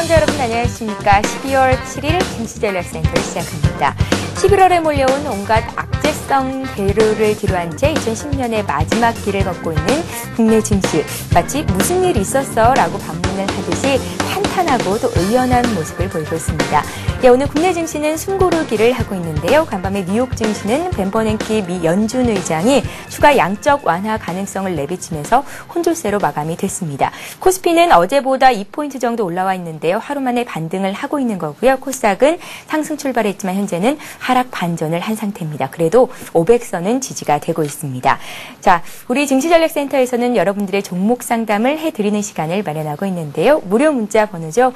시청자 여러분 안녕하십니까. 12월 7일 증시전략센터를 시작합니다. 11월에 몰려온 온갖 악재성 대류를 뒤로한 채 2010년의 마지막 길을 걷고 있는 국내 증시. 마치 무슨 일 있었어? 라고 반문을 하듯이 탄탄하고 또 의연한 모습을 보이고 있습니다. 오늘 국내 증시는 숨고르기를 하고 있는데요. 간밤에 뉴욕 증시는 벤 버냉키 미 연준 의장이 추가 양적 완화 가능성을 내비치면서 혼조세로 마감이 됐습니다. 코스피는 어제보다 2포인트 정도 올라와 있는데요. 하루 만에 반등을 하고 있는 거고요. 코스닥은 상승 출발했지만 현재는 하락 반전을 한 상태입니다. 그래도 500선은 지지가 되고 있습니다. 자, 우리 증시전략센터에서는 여러분들의 종목 상담을 해드리는 시간을 마련하고 있는데요. 무료 문자 번호죠.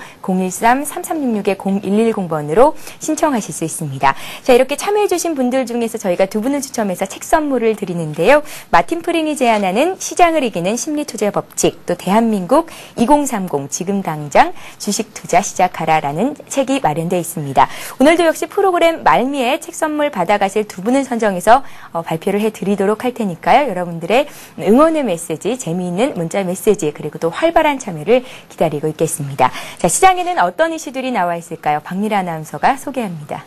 013-3366-0110번으로 신청하실 수 있습니다. 자, 이렇게 참여해주신 분들 중에서 저희가 두 분을 추첨해서 책 선물을 드리는데요. 마틴 프링이 제안하는 시장을 이기는 심리투자 법칙, 또 대한민국 2030 지금 당장 주식 투자 시작하라라는 책이 마련되어 있습니다. 오늘도 역시 프로그램 말미에 책 선물 받아가실 두 분을 선정해서 발표를 해드리도록 할 테니까요. 여러분들의 응원의 메시지, 재미있는 문자 메시지, 그리고 또 활발한 참여를 기다리고 있겠습니다. 자, 시장에는 어떤 이슈들이 나와 있을까요? 박미라 아나운서가 소개합니다.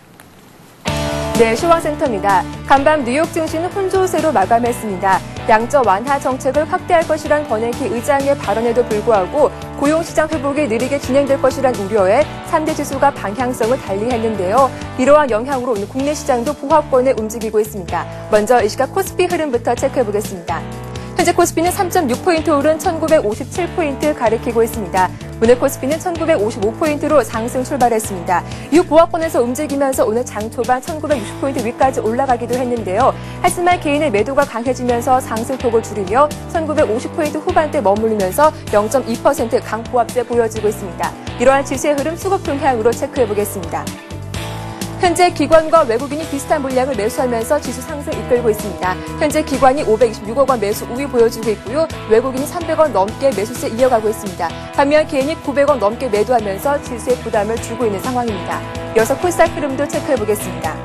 네, 시황센터입니다. 간밤 뉴욕 증시는 혼조세로 마감했습니다. 양적 완화 정책을 확대할 것이란 버냉키 의장의 발언에도 불구하고 고용시장 회복이 느리게 진행될 것이란 우려에 3대 지수가 방향성을 달리했는데요. 이러한 영향으로 오늘 국내 시장도 보합권에 움직이고 있습니다. 먼저 이 시각 코스피 흐름부터 체크해보겠습니다. 현재 코스피는 3.6포인트 오른 1957포인트 가리키고 있습니다. 오늘 코스피는 1955포인트로 상승 출발했습니다. 이 보합권에서 움직이면서 오늘 장 초반 1960포인트 위까지 올라가기도 했는데요. 하지만 개인의 매도가 강해지면서 상승폭을 줄이며 1950포인트 후반대 머무르면서 0.2% 강보합세 보여지고 있습니다. 이러한 지수의 흐름 수급 동향으로 체크해보겠습니다. 현재 기관과 외국인이 비슷한 물량을 매수하면서 지수 상승 이끌고 있습니다. 현재 기관이 526억 원 매수 우위 보여주고 있고요. 외국인이 300원 넘게 매수세 이어가고 있습니다. 반면 개인이 900원 넘게 매도하면서 지수에 부담을 주고 있는 상황입니다. 이어서 코스닥 흐름도 체크해보겠습니다.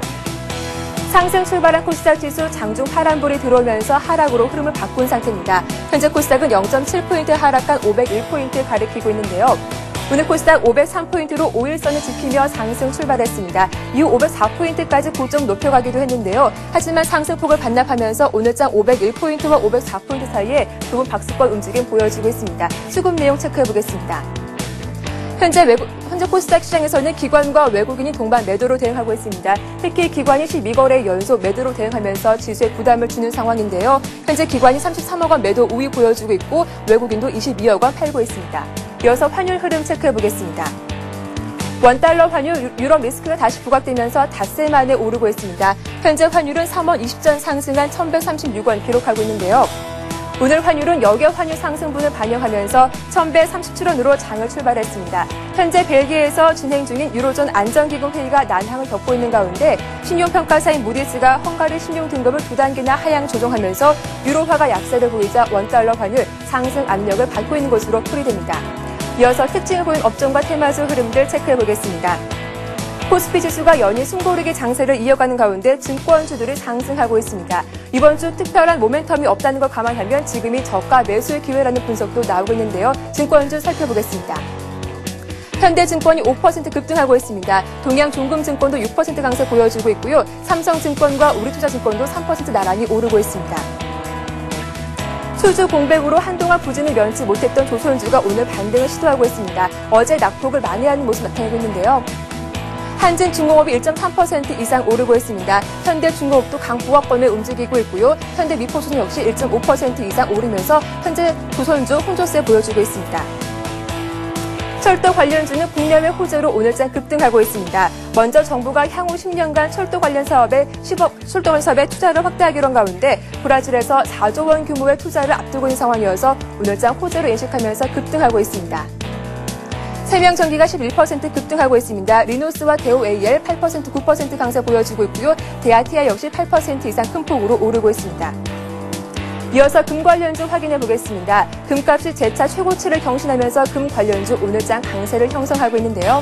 상승 출발한 코스닥 지수 장중 하락불이 들어오면서 하락으로 흐름을 바꾼 상태입니다. 현재 코스닥은 0.7포인트 하락한 501포인트 가리키고 있는데요. 오늘 코스닥 503포인트로 5일선을 지키며 상승 출발했습니다. 이후 504포인트까지 고점 높여가기도 했는데요. 하지만 상승폭을 반납하면서 오늘장 501포인트와 504포인트 사이에 좁은 박스권 움직임 보여지고 있습니다. 수급 내용 체크해보겠습니다. 현재 코스닥 시장에서는 기관과 외국인이 동반 매도로 대응하고 있습니다. 특히 기관이 12거래 연속 매도로 대응하면서 지수에 부담을 주는 상황인데요. 현재 기관이 33억 원 매도 우위 보여주고 있고 외국인도 22억 원 팔고 있습니다. 이어서 환율 흐름 체크해보겠습니다. 원달러 환율 유럽 리스크가 다시 부각되면서 닷새 만에 오르고 있습니다. 현재 환율은 3원 20전 상승한 1136원 기록하고 있는데요. 오늘 환율은 역의 환율 상승분을 반영하면서 1137원으로 장을 출발했습니다. 현재 벨기에에서 진행 중인 유로존 안전기금 회의가 난항을 겪고 있는 가운데 신용평가사인 무디스가 헝가리 신용 등급을 2단계나 하향 조정하면서 유로화가 약세를 보이자 원달러 환율 상승 압력을 받고 있는 것으로 풀이됩니다. 이어서 특징을 보인 업종과 테마주 흐름들 체크해보겠습니다. 코스피 지수가 연일 숨고르기 장세를 이어가는 가운데 증권주들이 상승하고 있습니다. 이번 주 특별한 모멘텀이 없다는 걸 감안하면 지금이 저가 매수의 기회라는 분석도 나오고 있는데요. 증권주 살펴보겠습니다. 현대증권이 5% 급등하고 있습니다. 동양종금증권도 6% 강세 보여주고 있고요. 삼성증권과 우리투자증권도 3% 나란히 오르고 있습니다. 수주 공백으로 한동안 부진을 면치 못했던 조선주가 오늘 반등을 시도하고 있습니다. 어제 낙폭을 만회하는 모습 나타내고 있는데요. 한진중공업이 1.3% 이상 오르고 있습니다. 현대중공업도 강보합권에 움직이고 있고요. 현대미포수는 역시 1.5% 이상 오르면서 현재 조선주 홍조세 보여주고 있습니다. 철도 관련주는 국내외 호재로 오늘장 급등하고 있습니다. 먼저 정부가 향후 10년간 철도 관련 사업에 투자를 확대하기로 한 가운데 브라질에서 4조 원 규모의 투자를 앞두고 있는 상황이어서 오늘장 호재로 인식하면서 급등하고 있습니다. 세명전기가 11% 급등하고 있습니다. 리노스와 대우AL 8%, 9% 강세 보여주고 있고요. 대아티아 역시 8% 이상 큰 폭으로 오르고 있습니다. 이어서 금 관련주 확인해 보겠습니다. 금값이 재차 최고치를 경신하면서 금 관련주 오늘장 강세를 형성하고 있는데요.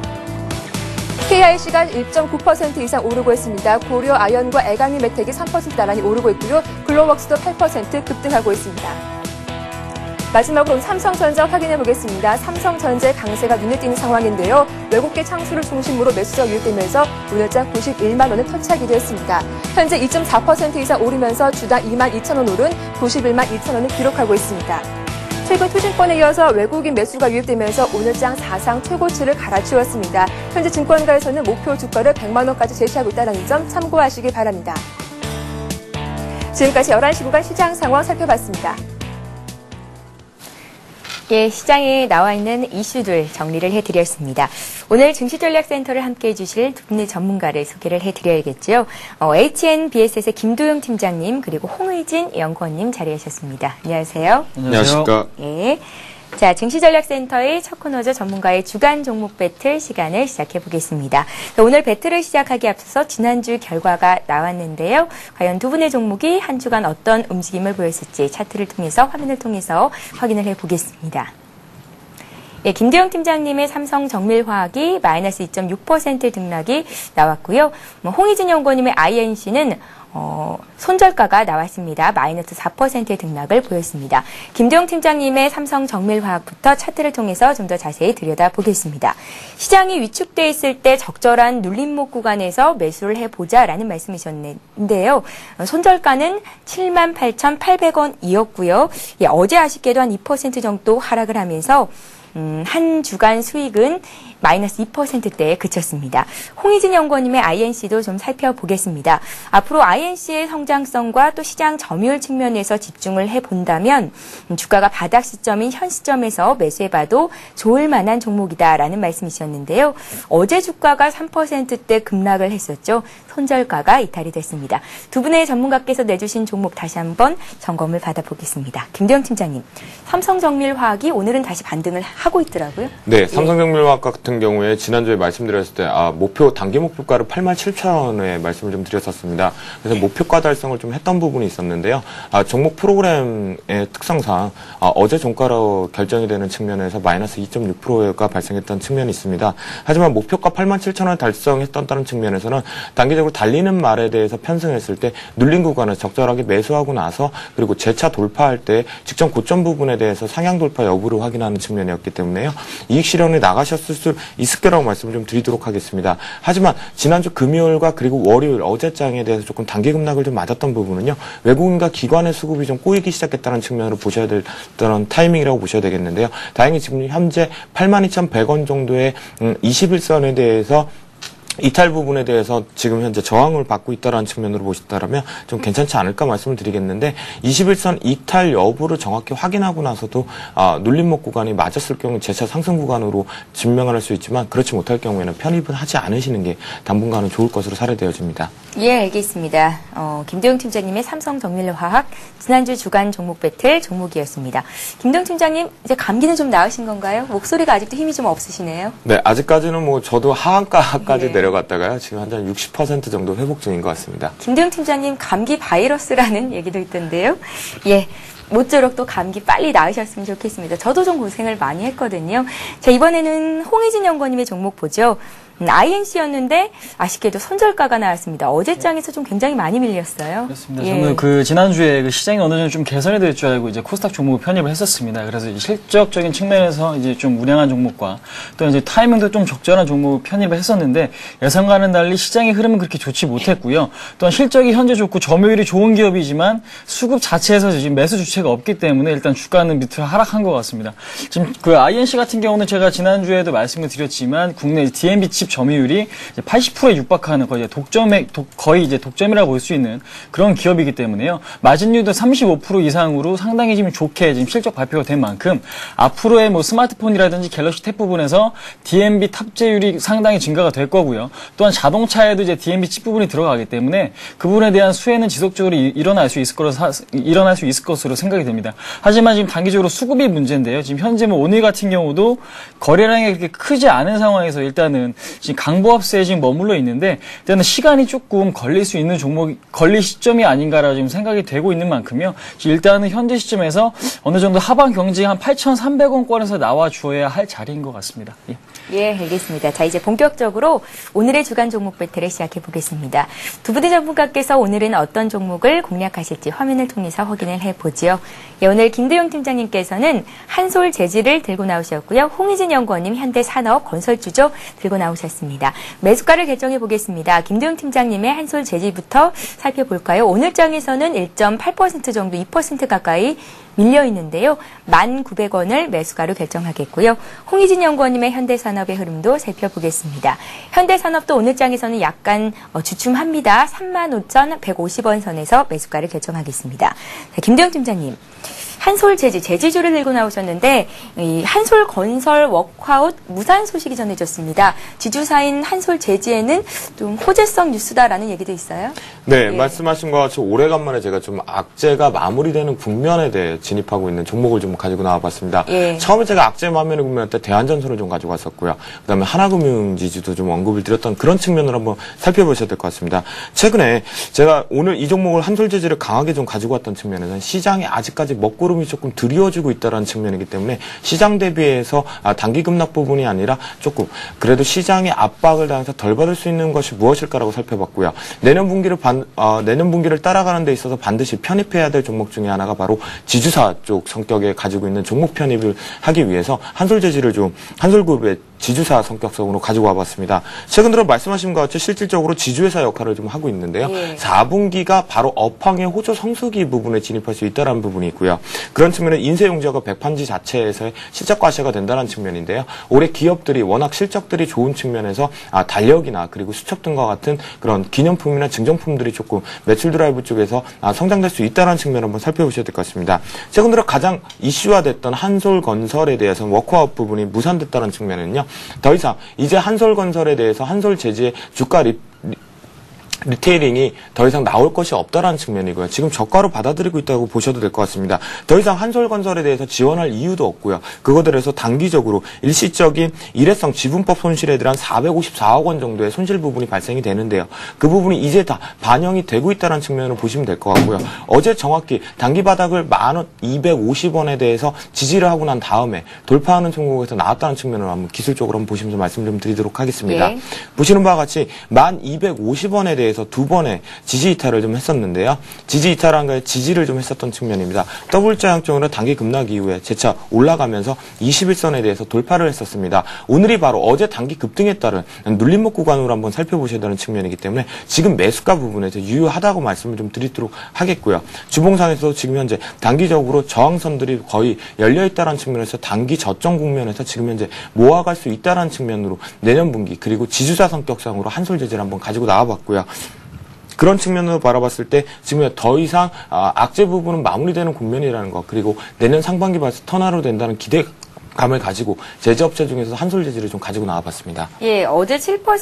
KIC가 1.9% 이상 오르고 있습니다. 고려 아연과 애강리 메텍이 3% 나란히 오르고 있고요. 글로웍스도 8% 급등하고 있습니다. 마지막으로 삼성전자 확인해 보겠습니다. 삼성전자의 강세가 눈에 띄는 상황인데요. 외국계 창수를 중심으로 매수가 유입되면서 오늘장 91만 원을 터치하기도 했습니다. 현재 2.4% 이상 오르면서 주당 2만 2천 원 오른 91만 2천 원을 기록하고 있습니다. 최근 투증권에 이어서 외국인 매수가 유입되면서 오늘장 사상 최고치를 갈아치웠습니다. 현재 증권가에서는 목표 주가를 100만 원까지 제시하고 있다는 점 참고하시기 바랍니다. 지금까지 11시 구간 시장 상황 살펴봤습니다. 예, 시장에 나와 있는 이슈들 정리를 해드렸습니다. 오늘 증시전략센터를 함께해 주실 두 분의 전문가를 소개를 해드려야겠죠. HNBSS의 김도영 팀장님 그리고 홍의진 연구원님 자리하셨습니다. 안녕하세요. 안녕하십니까. 예. 자, 증시전략센터의 첫 코너죠. 전문가의 주간 종목 배틀 시간을 시작해 보겠습니다. 오늘 배틀을 시작하기 앞서서 지난주 결과가 나왔는데요. 과연 두 분의 종목이 한 주간 어떤 움직임을 보였을지 차트를 통해서 화면을 통해서 확인을 해 보겠습니다. 예, 김대영 팀장님의 삼성정밀화학이 마이너스 2.6% 등락이 나왔고요. 홍의진 연구원님의 INC는 손절가가 나왔습니다. 마이너스 4%의 등락을 보였습니다. 김도영 팀장님의 삼성정밀화학부터 차트를 통해서 좀 더 자세히 들여다보겠습니다. 시장이 위축돼 있을 때 적절한 눌림목 구간에서 매수를 해보자라는 말씀이셨는데요. 손절가는 78,800원이었고요. 예, 어제 아쉽게도 한 2% 정도 하락을 하면서 한 주간 수익은 마이너스 2%대에 그쳤습니다. 홍의진 연구원님의 INC도 좀 살펴보겠습니다. 앞으로 INC의 성장성과 또 시장 점유율 측면에서 집중을 해본다면 주가가 바닥 시점인 현 시점에서 매수해봐도 좋을 만한 종목이다라는 말씀이셨는데요. 어제 주가가 3%대 급락을 했었죠. 손절가가 이탈이 됐습니다. 두 분의 전문가께서 내주신 종목 다시 한번 점검을 받아보겠습니다. 김대영 팀장님, 삼성정밀화학이 오늘은 다시 반등을 하고 있더라고요. 네, 삼성정밀화학 같은 경우에 지난주에 말씀드렸을 때 단기 목표가를 87,000원에 말씀을 좀 드렸었습니다. 그래서 목표가 달성을 좀 했던 부분이 있었는데요. 종목 프로그램의 특성상 어제 종가로 결정이 되는 측면에서 마이너스 2.6%가 발생했던 측면이 있습니다. 하지만 목표가 87,000원을 달성했던 측면에서는 단기적으로 달리는 말에 대해서 편승했을 때 눌린 구간을 적절하게 매수하고 나서 그리고 재차 돌파할 때 직전 고점 부분에 대해서 상향 돌파 여부를 확인하는 측면이었기 때문에요. 이익 실현에 나가셨을 수 있을 거라고 말씀을 좀 드리도록 하겠습니다. 하지만 지난주 금요일과 그리고 월요일 어제장에 대해서 조금 단기 급락을 좀 맞았던 부분은요. 외국인과 기관의 수급이 좀 꼬이기 시작했다는 측면으로 보셔야 되는 타이밍이라고 보셔야 되겠는데요. 다행히 지금 현재 82,100원 정도의 21선에 대해서 이탈 부분에 대해서 지금 현재 저항을 받고 있다는 측면으로 보시다라면 좀 괜찮지 않을까 말씀을 드리겠는데 21선 이탈 여부를 정확히 확인하고 나서도 눌림목 구간이 맞았을 경우 재차 상승 구간으로 증명을 할 수 있지만 그렇지 못할 경우에는 편입은 하지 않으시는 게 당분간은 좋을 것으로 사례되어집니다. 예, 알겠습니다. 김도영 팀장님의 삼성정밀화학 지난주 주간 종목 배틀 종목이었습니다. 김도영 팀장님, 이제 감기는 좀 나으신 건가요? 목소리가 아직도 힘이 좀 없으시네요. 네, 아직까지는 저도 하한가까지 예. 내려갔다가요. 지금 한 60% 정도 회복 중인 것 같습니다. 김도영 팀장님, 감기 바이러스라는 얘기도 있던데요. 예. 모쪼록 또 감기 빨리 나으셨으면 좋겠습니다. 저도 좀 고생을 많이 했거든요. 자, 이번에는 홍의진 연구원님의 종목 보죠. INC였는데 아쉽게도 손절가가 나왔습니다. 어제장에서 좀 굉장히 많이 밀렸어요. 그렇습니다. 예. 저는 지난주에 시장이 어느 정도 좀 개선이 될 줄 알고 이제 코스닥 종목을 편입을 했었습니다. 그래서 이제 실적적인 측면에서 이제 좀 우량한 종목과 또 이제 타이밍도 좀 적절한 종목을 편입을 했었는데 예상과는 달리 시장의 흐름은 그렇게 좋지 못했고요. 또한 실적이 현재 좋고 점유율이 좋은 기업이지만 수급 자체에서 지금 매수 주체가 없기 때문에 일단 주가는 밑으로 하락한 것 같습니다. 지금 INC 같은 경우는 제가 지난주에도 말씀을 드렸지만 국내 DMB 칩 점유율이 80%에 육박하는 거의 독점이라고 볼 수 있는 그런 기업이기 때문에요. 마진율도 35% 이상으로 상당히 지금 좋게 지금 실적 발표가 된 만큼 앞으로의 스마트폰이라든지 갤럭시 탭 부분에서 DMB 탑재율이 상당히 증가가 될 거고요. 또한 자동차에도 이제 DMB 칩 부분이 들어가기 때문에 그 부분에 대한 수혜는 지속적으로 일어날 수 있을 것으로 생각이 됩니다. 하지만 지금 단기적으로 수급이 문제인데요. 지금 현재 오늘 같은 경우도 거래량이 그렇게 크지 않은 상황에서 일단은 지금 강보합세에 지금 머물러 있는데 일단은 시간이 조금 걸릴 수 있는 걸릴 시점이 아닌가라고 지금 생각이 되고 있는 만큼요. 일단은 현재 시점에서 어느 정도 하방 경직 한 8,300원권에서 나와 주어야 할 자리인 것 같습니다. 예. 예, 알겠습니다. 자, 이제 본격적으로 오늘의 주간 종목 배틀을 시작해 보겠습니다. 두 분의 전문가께서 오늘은 어떤 종목을 공략하실지 화면을 통해서 확인을 해보지요. 예, 오늘 김두용 팀장님께서는 한솔재질을 들고 나오셨고요. 홍희진 연구원님 현대산업 건설주죠 들고 나오셨습니다. 매수가를 결정해 보겠습니다. 김두용 팀장님의 한솔재질부터 살펴볼까요? 오늘 장에서는 1.8% 정도 2% 가까이 밀려 있는데요. 1,900원을 매수가로 결정하겠고요. 홍희진 연구원님의 현대산업의 흐름도 살펴보겠습니다. 현대산업도 오늘 장에서는 약간 주춤합니다. 35,150원 선에서 매수가를 결정하겠습니다. 자, 김대영 팀장님. 한솔재질, 재지주를 들고 나오셨는데 이 한솔건설 워크아웃 무산 소식이 전해졌습니다. 지주사인 한솔재지에는 좀 호재성 뉴스다라는 얘기도 있어요? 네, 예. 말씀하신 것 같이 오래간만에 제가 좀 악재가 마무리되는 국면에 대해 진입하고 있는 종목을 좀 가지고 나와봤습니다. 예. 처음에 제가 악재 마무리 국면 때 대한전선을 좀 가지고 왔었고요. 그다음에 하나금융지주도 좀 언급을 드렸던 그런 측면으로 한번 살펴보셔야 될 것 같습니다. 최근에 제가 오늘 이 종목을 한솔재질을 강하게 좀 가지고 왔던 측면에서는 시장이 아직까지 먹구름이 조금 드리워지고 있다는 측면이기 때문에 시장 대비해서 단기 급락 부분이 아니라 조금 그래도 시장의 압박을 당해서 덜 받을 수 있는 것이 무엇일까라고 살펴봤고요. 내년 분기를 따라가는 데 있어서 반드시 편입해야 될 종목 중에 하나가 바로 지주사 쪽 성격에 가지고 있는 종목 편입을 하기 위해서 한솔재질을 좀 한솔그룹의 지주사 성격성으로 가지고 와봤습니다. 최근 들어 말씀하신 것 같이 실질적으로 지주회사 역할을 좀 하고 있는데요. 예. 4분기가 바로 업황의 호조 성수기 부분에 진입할 수 있다는 부분이 있고요. 그런 측면은 인쇄용지가 백판지 자체에서의 실적 과세가 된다는 측면인데요. 올해 기업들이 워낙 실적들이 좋은 측면에서 달력이나 그리고 수첩 등과 같은 그런 기념품이나 증정품들이 조금 매출 드라이브 쪽에서 성장될 수 있다는 측면을 한번 살펴보셔야 될 것 같습니다. 최근 들어 가장 이슈화됐던 한솔건설에 대해서는 워크아웃 부분이 무산됐다는 측면은요. 더 이상 이제 한솔건설에 대해서 한솔재지의 주가 리테이링이 더 이상 나올 것이 없다라는 측면이고요. 지금 저가로 받아들이고 있다고 보셔도 될 것 같습니다. 더 이상 한솔건설에 대해서 지원할 이유도 없고요. 그것들에서 단기적으로 일시적인 일회성 지분법 손실에 대한 454억 원 정도의 손실 부분이 발생이 되는데요. 그 부분이 이제 다 반영이 되고 있다는 측면으로 보시면 될 것 같고요. 어제 정확히 단기 바닥을 10,250원에 대해서 지지를 하고 난 다음에 돌파하는 종목에서 나왔다는 측면으로 한번 기술적으로 한번 보시면서 말씀 좀 드리도록 하겠습니다. 예. 보시는 바와 같이 1,250원에 대해서 두 번의 지지 이탈을 좀 했었는데요. 지지 이탈한 거에 지지를 좀 했었던 측면입니다. 더블자 형적으로 단기 급락 이후에 재차 올라가면서 21선에 대해서 돌파를 했었습니다. 오늘이 바로 어제 단기 급등에 따른 눌림목 구간으로 한번 살펴보셔야 되는 측면이기 때문에 지금 매수가 부분에서 유효하다고 말씀을 좀 드리도록 하겠고요. 주봉상에서도 지금 현재 단기적으로 저항선들이 거의 열려있다는 측면에서 단기 저점 국면에서 지금 현재 모아갈 수 있다는 측면으로 내년 분기 그리고 지주사 성격상으로 한솔재질을 한번 가지고 나와봤고요. 그런 측면으로 바라봤을 때 지금 더 이상 악재 부분은 마무리되는 국면이라는 것 그리고 내년 상반기 봐서 턴화로 된다는 기대감을 가지고 제조업체 중에서 한솔재질을 좀 가지고 나와봤습니다. 예, 어제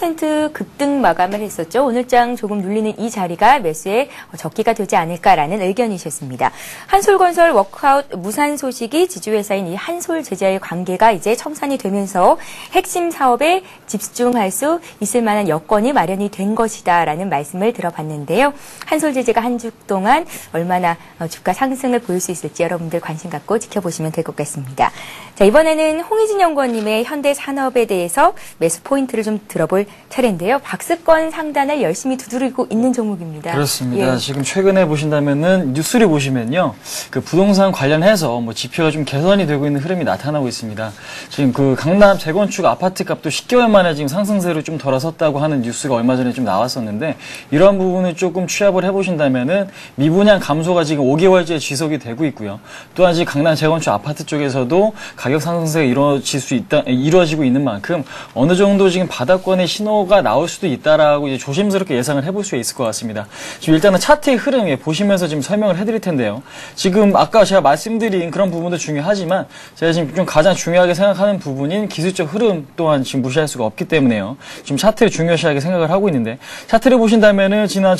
7% 급등 마감을 했었죠. 오늘장 조금 눌리는 이 자리가 매수에 적기가 되지 않을까라는 의견이셨습니다. 한솔건설 워크아웃 무산 소식이 지주회사인 이 한솔재질의 관계가 이제 청산이 되면서 핵심 사업에 집중할 수 있을 만한 여건이 마련이 된 것이다라는 말씀을 들어봤는데요. 한솔재질가 한 주 동안 얼마나 주가 상승을 보일 수 있을지 여러분들 관심 갖고 지켜보시면 될 것 같습니다. 자, 이번에는 홍희진 연구원님의 현대산업에 대해서 매수 포인트를 좀 들어볼 차례인데요. 박스권 상단을 열심히 두드리고 있는 종목입니다. 그렇습니다. 예. 지금 최근에 보신다면은 뉴스를 보시면요, 그 부동산 관련해서 뭐 지표가 좀 개선이 되고 있는 흐름이 나타나고 있습니다. 지금 그 강남 재건축 아파트 값도 10개월 만에 지금 상승세로 좀 돌아섰다고 하는 뉴스가 얼마 전에 좀 나왔었는데 이러한 부분을 조금 취합을 해보신다면은 미분양 감소가 지금 5개월째 지속이 되고 있고요. 또한 지금 강남 재건축 아파트 쪽에서도 가격 상승세가 이루어지고 있는 만큼 어느 정도 지금 바닥권의 신호가 나올 수도 있다라고 이제 조심스럽게 예상을 해볼 수 있을 것 같습니다. 지금 일단은 차트의 흐름에 보시면서 지금 설명을 해드릴 텐데요. 지금 아까 제가 말씀드린 그런 부분도 중요하지만 제가 지금 좀 가장 중요하게 생각하는 부분인 기술적 흐름 또한 지금 무시할 수가 없기 때문에요. 지금 차트를 중요시하게 생각을 하고 있는데 차트를 보신다면은 지난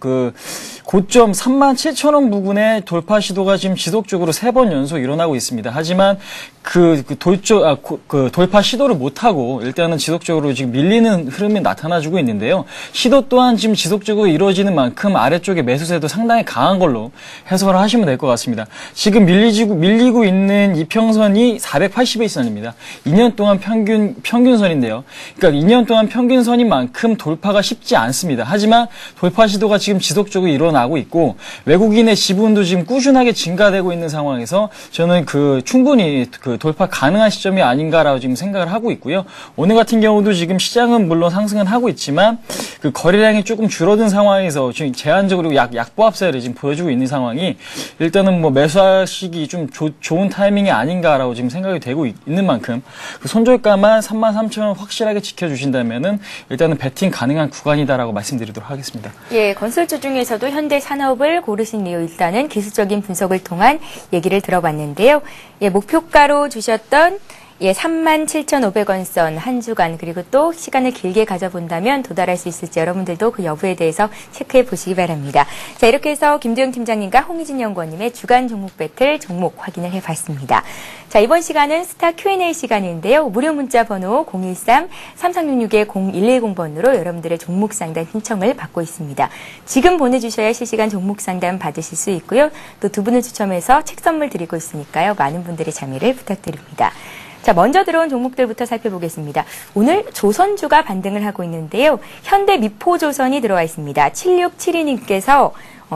고점 37,000원 부근의 돌파 시도가 지금 지속적으로 3번 연속 일어나고 있습니다. 하지만 그 돌파 시도를 못하고 일단은 지속적으로 지금 밀리는 흐름이 나타나주고 있는데요. 시도 또한 지금 지속적으로 이루어지는 만큼 아래쪽에 매수세도 상당히 강한 걸로 해석을 하시면 될 것 같습니다. 지금 밀리고 있는 이평선이 480일선입니다. 2년 동안 평균선인데요. 그러니까 2년 동안 평균선인 만큼 돌파가 쉽지 않습니다. 하지만 돌파 시도가 지금 지속적으로 일어나고 있고 외국인의 지분도 지금 꾸준하게 증가되고 있는 상황에서 저는 충분히 돌파 가능한 시점이 아닌가라고 지금 생각을 하고 있고요. 오늘 같은 경우도 지금 시장은 물론 상승은 하고 있지만 거래량이 조금 줄어든 상황에서 지금 제한적으로 약보합세를 지금 보여주고 있는 상황이 일단은 매수하시기 좀 좋은 타이밍이 아닌가라고 지금 생각이 되고 있는 만큼 손절가만 33,000원 확실하게 지켜주신다면은 일단은 배팅 가능한 구간이다라고 말씀드리도록 하겠습니다. 예, 건설주 중에서도 현대산업을 고르신 이유 일단은 기술적인 분석을 통한 얘기를 들어봤는데요. 예, 목표가로 주셨던 37,500원 선 한 주간 그리고 또 시간을 길게 가져본다면 도달할 수 있을지 여러분들도 그 여부에 대해서 체크해 보시기 바랍니다. 자, 이렇게 해서 김도영 팀장님과 홍희진 연구원님의 주간 종목 배틀 종목 확인을 해봤습니다. 자, 이번 시간은 스타 Q&A 시간인데요. 무료 문자 번호 013-3366-0110번으로 여러분들의 종목 상담 신청을 받고 있습니다. 지금 보내주셔야 실시간 종목 상담 받으실 수 있고요. 또 두 분을 추첨해서 책 선물 드리고 있으니까요. 많은 분들의 참여를 부탁드립니다. 자, 먼저 들어온 종목들부터 살펴보겠습니다. 오늘 조선주가 반등을 하고 있는데요. 현대미포조선이 들어와 있습니다. 7672님께서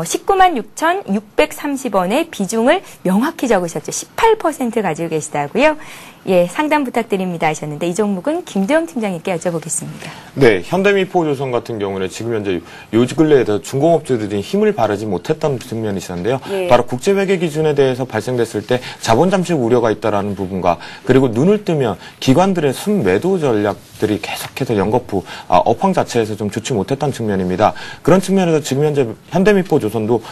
196,630원의 비중을 명확히 적으셨죠. 18% 가지고 계시다고요. 예, 상담 부탁드립니다 하셨는데 이 종목은 김도영 팀장님께 여쭤보겠습니다. 네, 현대미포조선 같은 경우는 지금 현재 요 근래에 중공업주들이 힘을 바르지 못했던 측면이 있었는데요. 예. 바로 국제회계 기준에 대해서 발생됐을 때 자본 잠식 우려가 있다라는 부분과 그리고 눈을 뜨면 기관들의 순매도 전략들이 계속해서 연거푸 업황 자체에서 좀 좋지 못했던 측면입니다. 그런 측면에서 지금 현재 현대미포조선도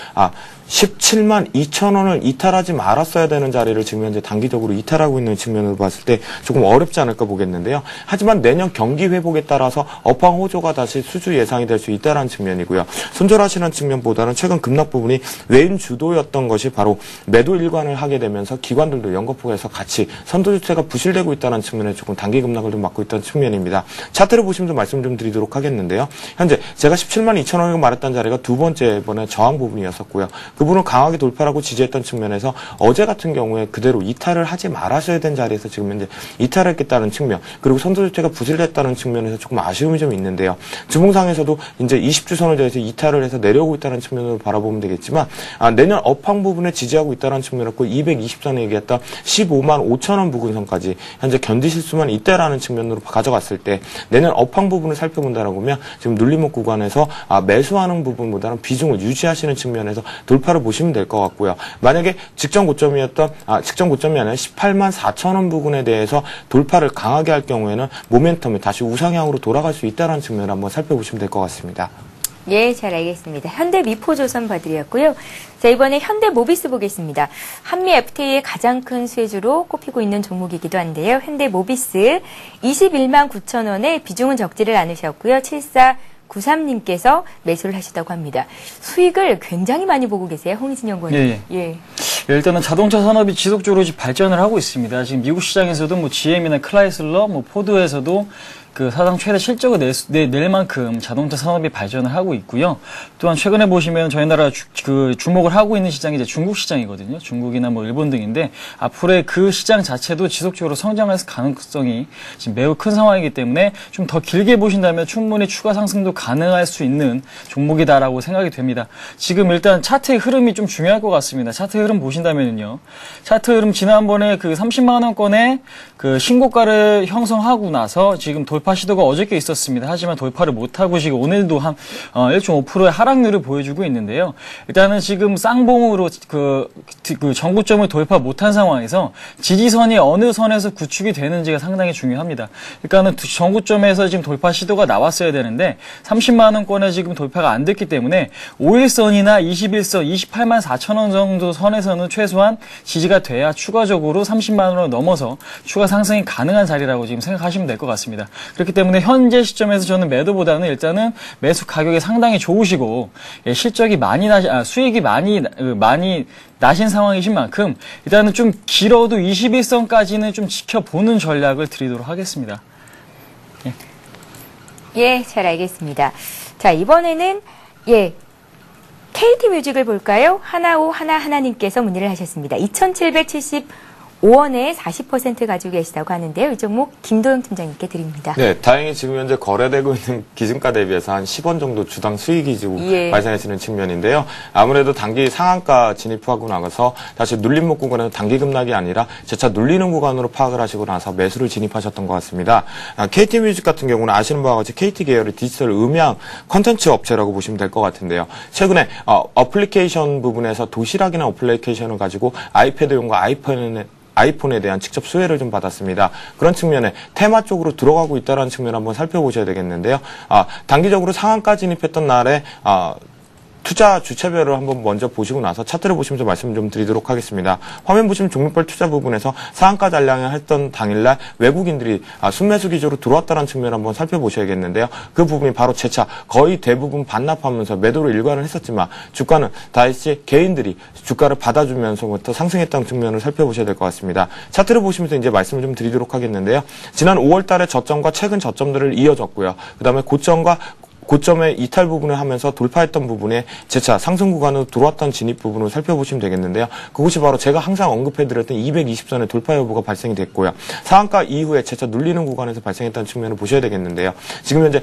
17만 2천 원을 이탈하지 말았어야 되는 자리를 지금 현재 단기적으로 이탈하고 있는 측면으로 봤을 때 조금 어렵지 않을까 보겠는데요. 하지만 내년 경기 회복에 따라서 업황 호조가 다시 수주 예상이 될 수 있다는 측면이고요. 손절하시는 측면보다는 최근 급락 부분이 외인 주도였던 것이 바로 매도 일관을 하게 되면서 기관들도 연거푸에서 같이 선도주체가 부실되고 있다는 측면에 조금 단기 급락을 좀 맞고 있다는 측면입니다. 차트를 보시면서 말씀 좀 드리도록 하겠는데요. 현재 제가 17만 2천 원을 말했던 자리가 두 번째 번의 저항 부분이었었고요. 그 부분을 강하게 돌파하고 지지했던 측면에서 어제 같은 경우에 그대로 이탈을 하지 말아셔야 된 자리에서 지금 현재 이탈을 했겠다는 측면 그리고 선도주체가 부실됐다는 측면에서 조금 아쉬움이 좀 있는데요. 주봉상에서도 이제 20주선을 대해서 이탈을 해서 내려오고 있다는 측면으로 바라보면 되겠지만 내년 업황 부분에 지지하고 있다는 측면이었고 220선에 얘기했던 15만 5천 원 부근선까지 현재 견디실 수만 있다라는 측면으로 가져갔을 때 내년 업황 부분을 살펴본다라고 하면 지금 눌림목 구간에서 매수하는 부분보다는 비중을 유지하시는 측면에서 돌파를 보시면 될 것 같고요. 만약에 직전 고점이 아니라 18만 4천 원 부근에 대해서 돌파를 강하게 할 경우에는 모멘텀이 다시 우상향으로 돌아갈 수 있다는 측면을 한번 살펴보시면 될 것 같습니다. 예, 잘 알겠습니다. 현대미포조선 봐드렸고요. 자, 이번에 현대모비스 보겠습니다. 한미 FTA의 가장 큰 수혜주로 꼽히고 있는 종목이기도 한데요. 현대모비스 21만 9천 원에 비중은 적지를 않으셨고요. 7493님께서 매수를 하시다고 합니다. 수익을 굉장히 많이 보고 계세요, 홍희진 연구원님. 예. 일단은 자동차 산업이 지속적으로 발전을 하고 있습니다. 지금 미국 시장에서도 GM이나 클라이슬러, 포드에서도 사상 최대 실적을 낼 만큼 자동차 산업이 발전을 하고 있고요. 또한 최근에 보시면 저희 나라 주목을 하고 있는 시장이 이제 중국 시장이거든요. 중국이나 일본 등인데 앞으로의 그 시장 자체도 지속적으로 성장할 가능성이 지금 매우 큰 상황이기 때문에 좀 더 길게 보신다면 충분히 추가 상승도 가능할 수 있는 종목이다라고 생각이 됩니다. 지금 일단 차트의 흐름이 좀 중요할 것 같습니다. 차트 흐름 보신다면요. 차트 흐름 지난번에 30만 원권의 신고가를 형성하고 나서 지금 돌파 시도가 어저께 있었습니다. 하지만 돌파를 못하고 지금 오늘도 한 1.5%의 하락률을 보여주고 있는데요. 일단은 지금 쌍봉으로 전고점을 돌파 못한 상황에서 지지선이 어느 선에서 구축이 되는지가 상당히 중요합니다. 그러니까는 전고점에서 지금 돌파 시도가 나왔어야 되는데 30만 원권에 지금 돌파가 안 됐기 때문에 5일선이나 21선, 28만 4천 원 정도 선에서는 최소한 지지가 돼야 추가적으로 30만 원을 넘어서 추가 상승이 가능한 자리라고 지금 생각하시면 될 것 같습니다. 그렇기 때문에 현재 시점에서 저는 매도보다는 일단은 매수 가격이 상당히 좋으시고 실적이 수익이 많이 나신 상황이신 만큼 일단은 좀 길어도 21선까지는 좀 지켜보는 전략을 드리도록 하겠습니다. 예, 잘 알겠습니다. 자, 이번에는 KT 뮤직을 볼까요? 하나님께서 문의를 하셨습니다. 2,775원에 40% 가지고 계시다고 하는데요. 이 종목 김도영 팀장님께 드립니다. 네, 다행히 지금 현재 거래되고 있는 기준가 대비해서 한 10원 정도 주당 수익이 지금 발생하시는 측면인데요. 아무래도 단기 상한가 진입하고 나가서 다시 눌림목 구간에서 단기 급락이 아니라 재차 눌리는 구간으로 파악을 하시고 나서 매수를 진입하셨던 것 같습니다. KT뮤직 같은 경우는 아시는 바와 같이 KT 계열의 디지털 음향 콘텐츠 업체라고 보시면 될 것 같은데요. 최근에 어플리케이션 부분에서 도시락이나 어플리케이션을 가지고 아이패드용과 아이폰에 대한 직접 수혜를 좀 받았습니다. 그런 측면에 테마 쪽으로 들어가고 있다는 측면을 한번 살펴보셔야 되겠는데요. 단기적으로 상한가 진입했던 날에 투자 주체별을 한번 먼저 보시고 나서 차트를 보시면서 말씀 좀 드리도록 하겠습니다. 화면 보시면 종목별 투자 부분에서 상한가 잔량을 했던 당일날 외국인들이 순매수 기조로 들어왔다는 측면을 한번 살펴보셔야겠는데요. 그 부분이 바로 재차 거의 대부분 반납하면서 매도로 일관을 했었지만 주가는 다시 개인들이 주가를 받아주면서부터 상승했다는 측면을 살펴보셔야 될 것 같습니다. 차트를 보시면서 이제 말씀을 좀 드리도록 하겠는데요. 지난 5월 달의 저점과 최근 저점들을 이어졌고요. 그 다음에 고점의 이탈 부분을 하면서 돌파했던 부분에 재차 상승 구간으로 들어왔던 진입 부분을 살펴보시면 되겠는데요. 그것이 바로 제가 항상 언급해드렸던 220선의 돌파 여부가 발생이 됐고요. 상한가 이후에 재차 눌리는 구간에서 발생했다는 측면을 보셔야 되겠는데요. 지금 현재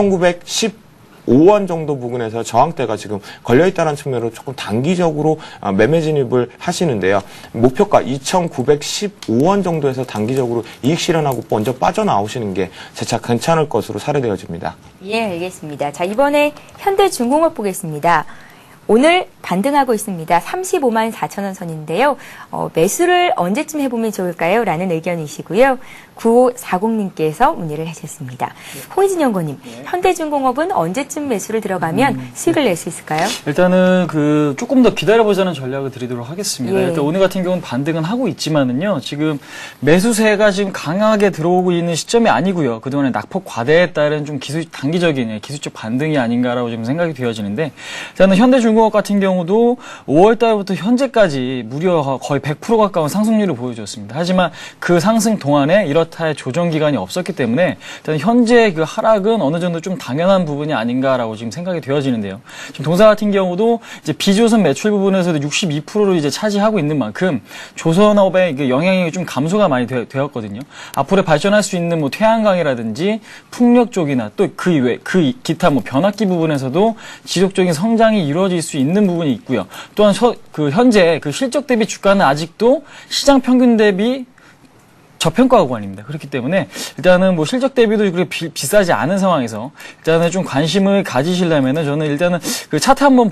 2,915원 정도 부근에서 저항대가 지금 걸려있다는 측면으로 조금 단기적으로 매매 진입을 하시는데요. 목표가 2,915원 정도에서 단기적으로 이익 실현하고 먼저 빠져나오시는 게 재차 괜찮을 것으로 사례되어집니다. 예, 알겠습니다. 자, 이번에 현대중공업 보겠습니다. 오늘 반등하고 있습니다. 35만 4천 원 선인데요. 매수를 언제쯤 해보면 좋을까요? 라는 의견이시고요. 9540님께서 문의를 하셨습니다. 홍희진 연구원님, 현대중공업은 언제쯤 매수를 들어가면 수익을 낼 수 있을까요? 일단은 조금 더 기다려보자는 전략을 드리도록 하겠습니다. 예. 일단 오늘 같은 경우는 반등은 하고 있지만은요, 지금 매수세가 지금 강하게 들어오고 있는 시점이 아니고요. 그동안에 낙폭 과대에 따른 좀 단기적인 기술적 반등이 아닌가라고 좀 생각이 되어지는데, 저는 현대중공업 같은 경우도 5월 달부터 현재까지 무려 거의 100% 가까운 상승률을 보여줬습니다. 하지만 그 상승 동안에 이렇다의 조정 기간이 없었기 때문에 일단 현재 그 하락은 어느 정도 좀 당연한 부분이 아닌가라고 지금 생각이 되어지는데요. 지금 동사 같은 경우도 이제 비조선 매출 부분에서도 62%를 이제 차지하고 있는 만큼 조선업의 그 영향이 좀 감소가 많이 되었거든요. 앞으로 발전할 수 있는 뭐 태양광이라든지 풍력 쪽이나 또 그 기타 뭐 변압기 부분에서도 지속적인 성장이 이루어질 수 있는 부분이 있고요. 또한 현재 그 실적 대비 주가는 아직도 시장 평균 대비 저평가 구간입니다. 그렇기 때문에 일단은 뭐 실적 대비도 그렇게 비싸지 않은 상황에서 일단은 좀 관심을 가지시려면은 저는 일단은 그 차트 한번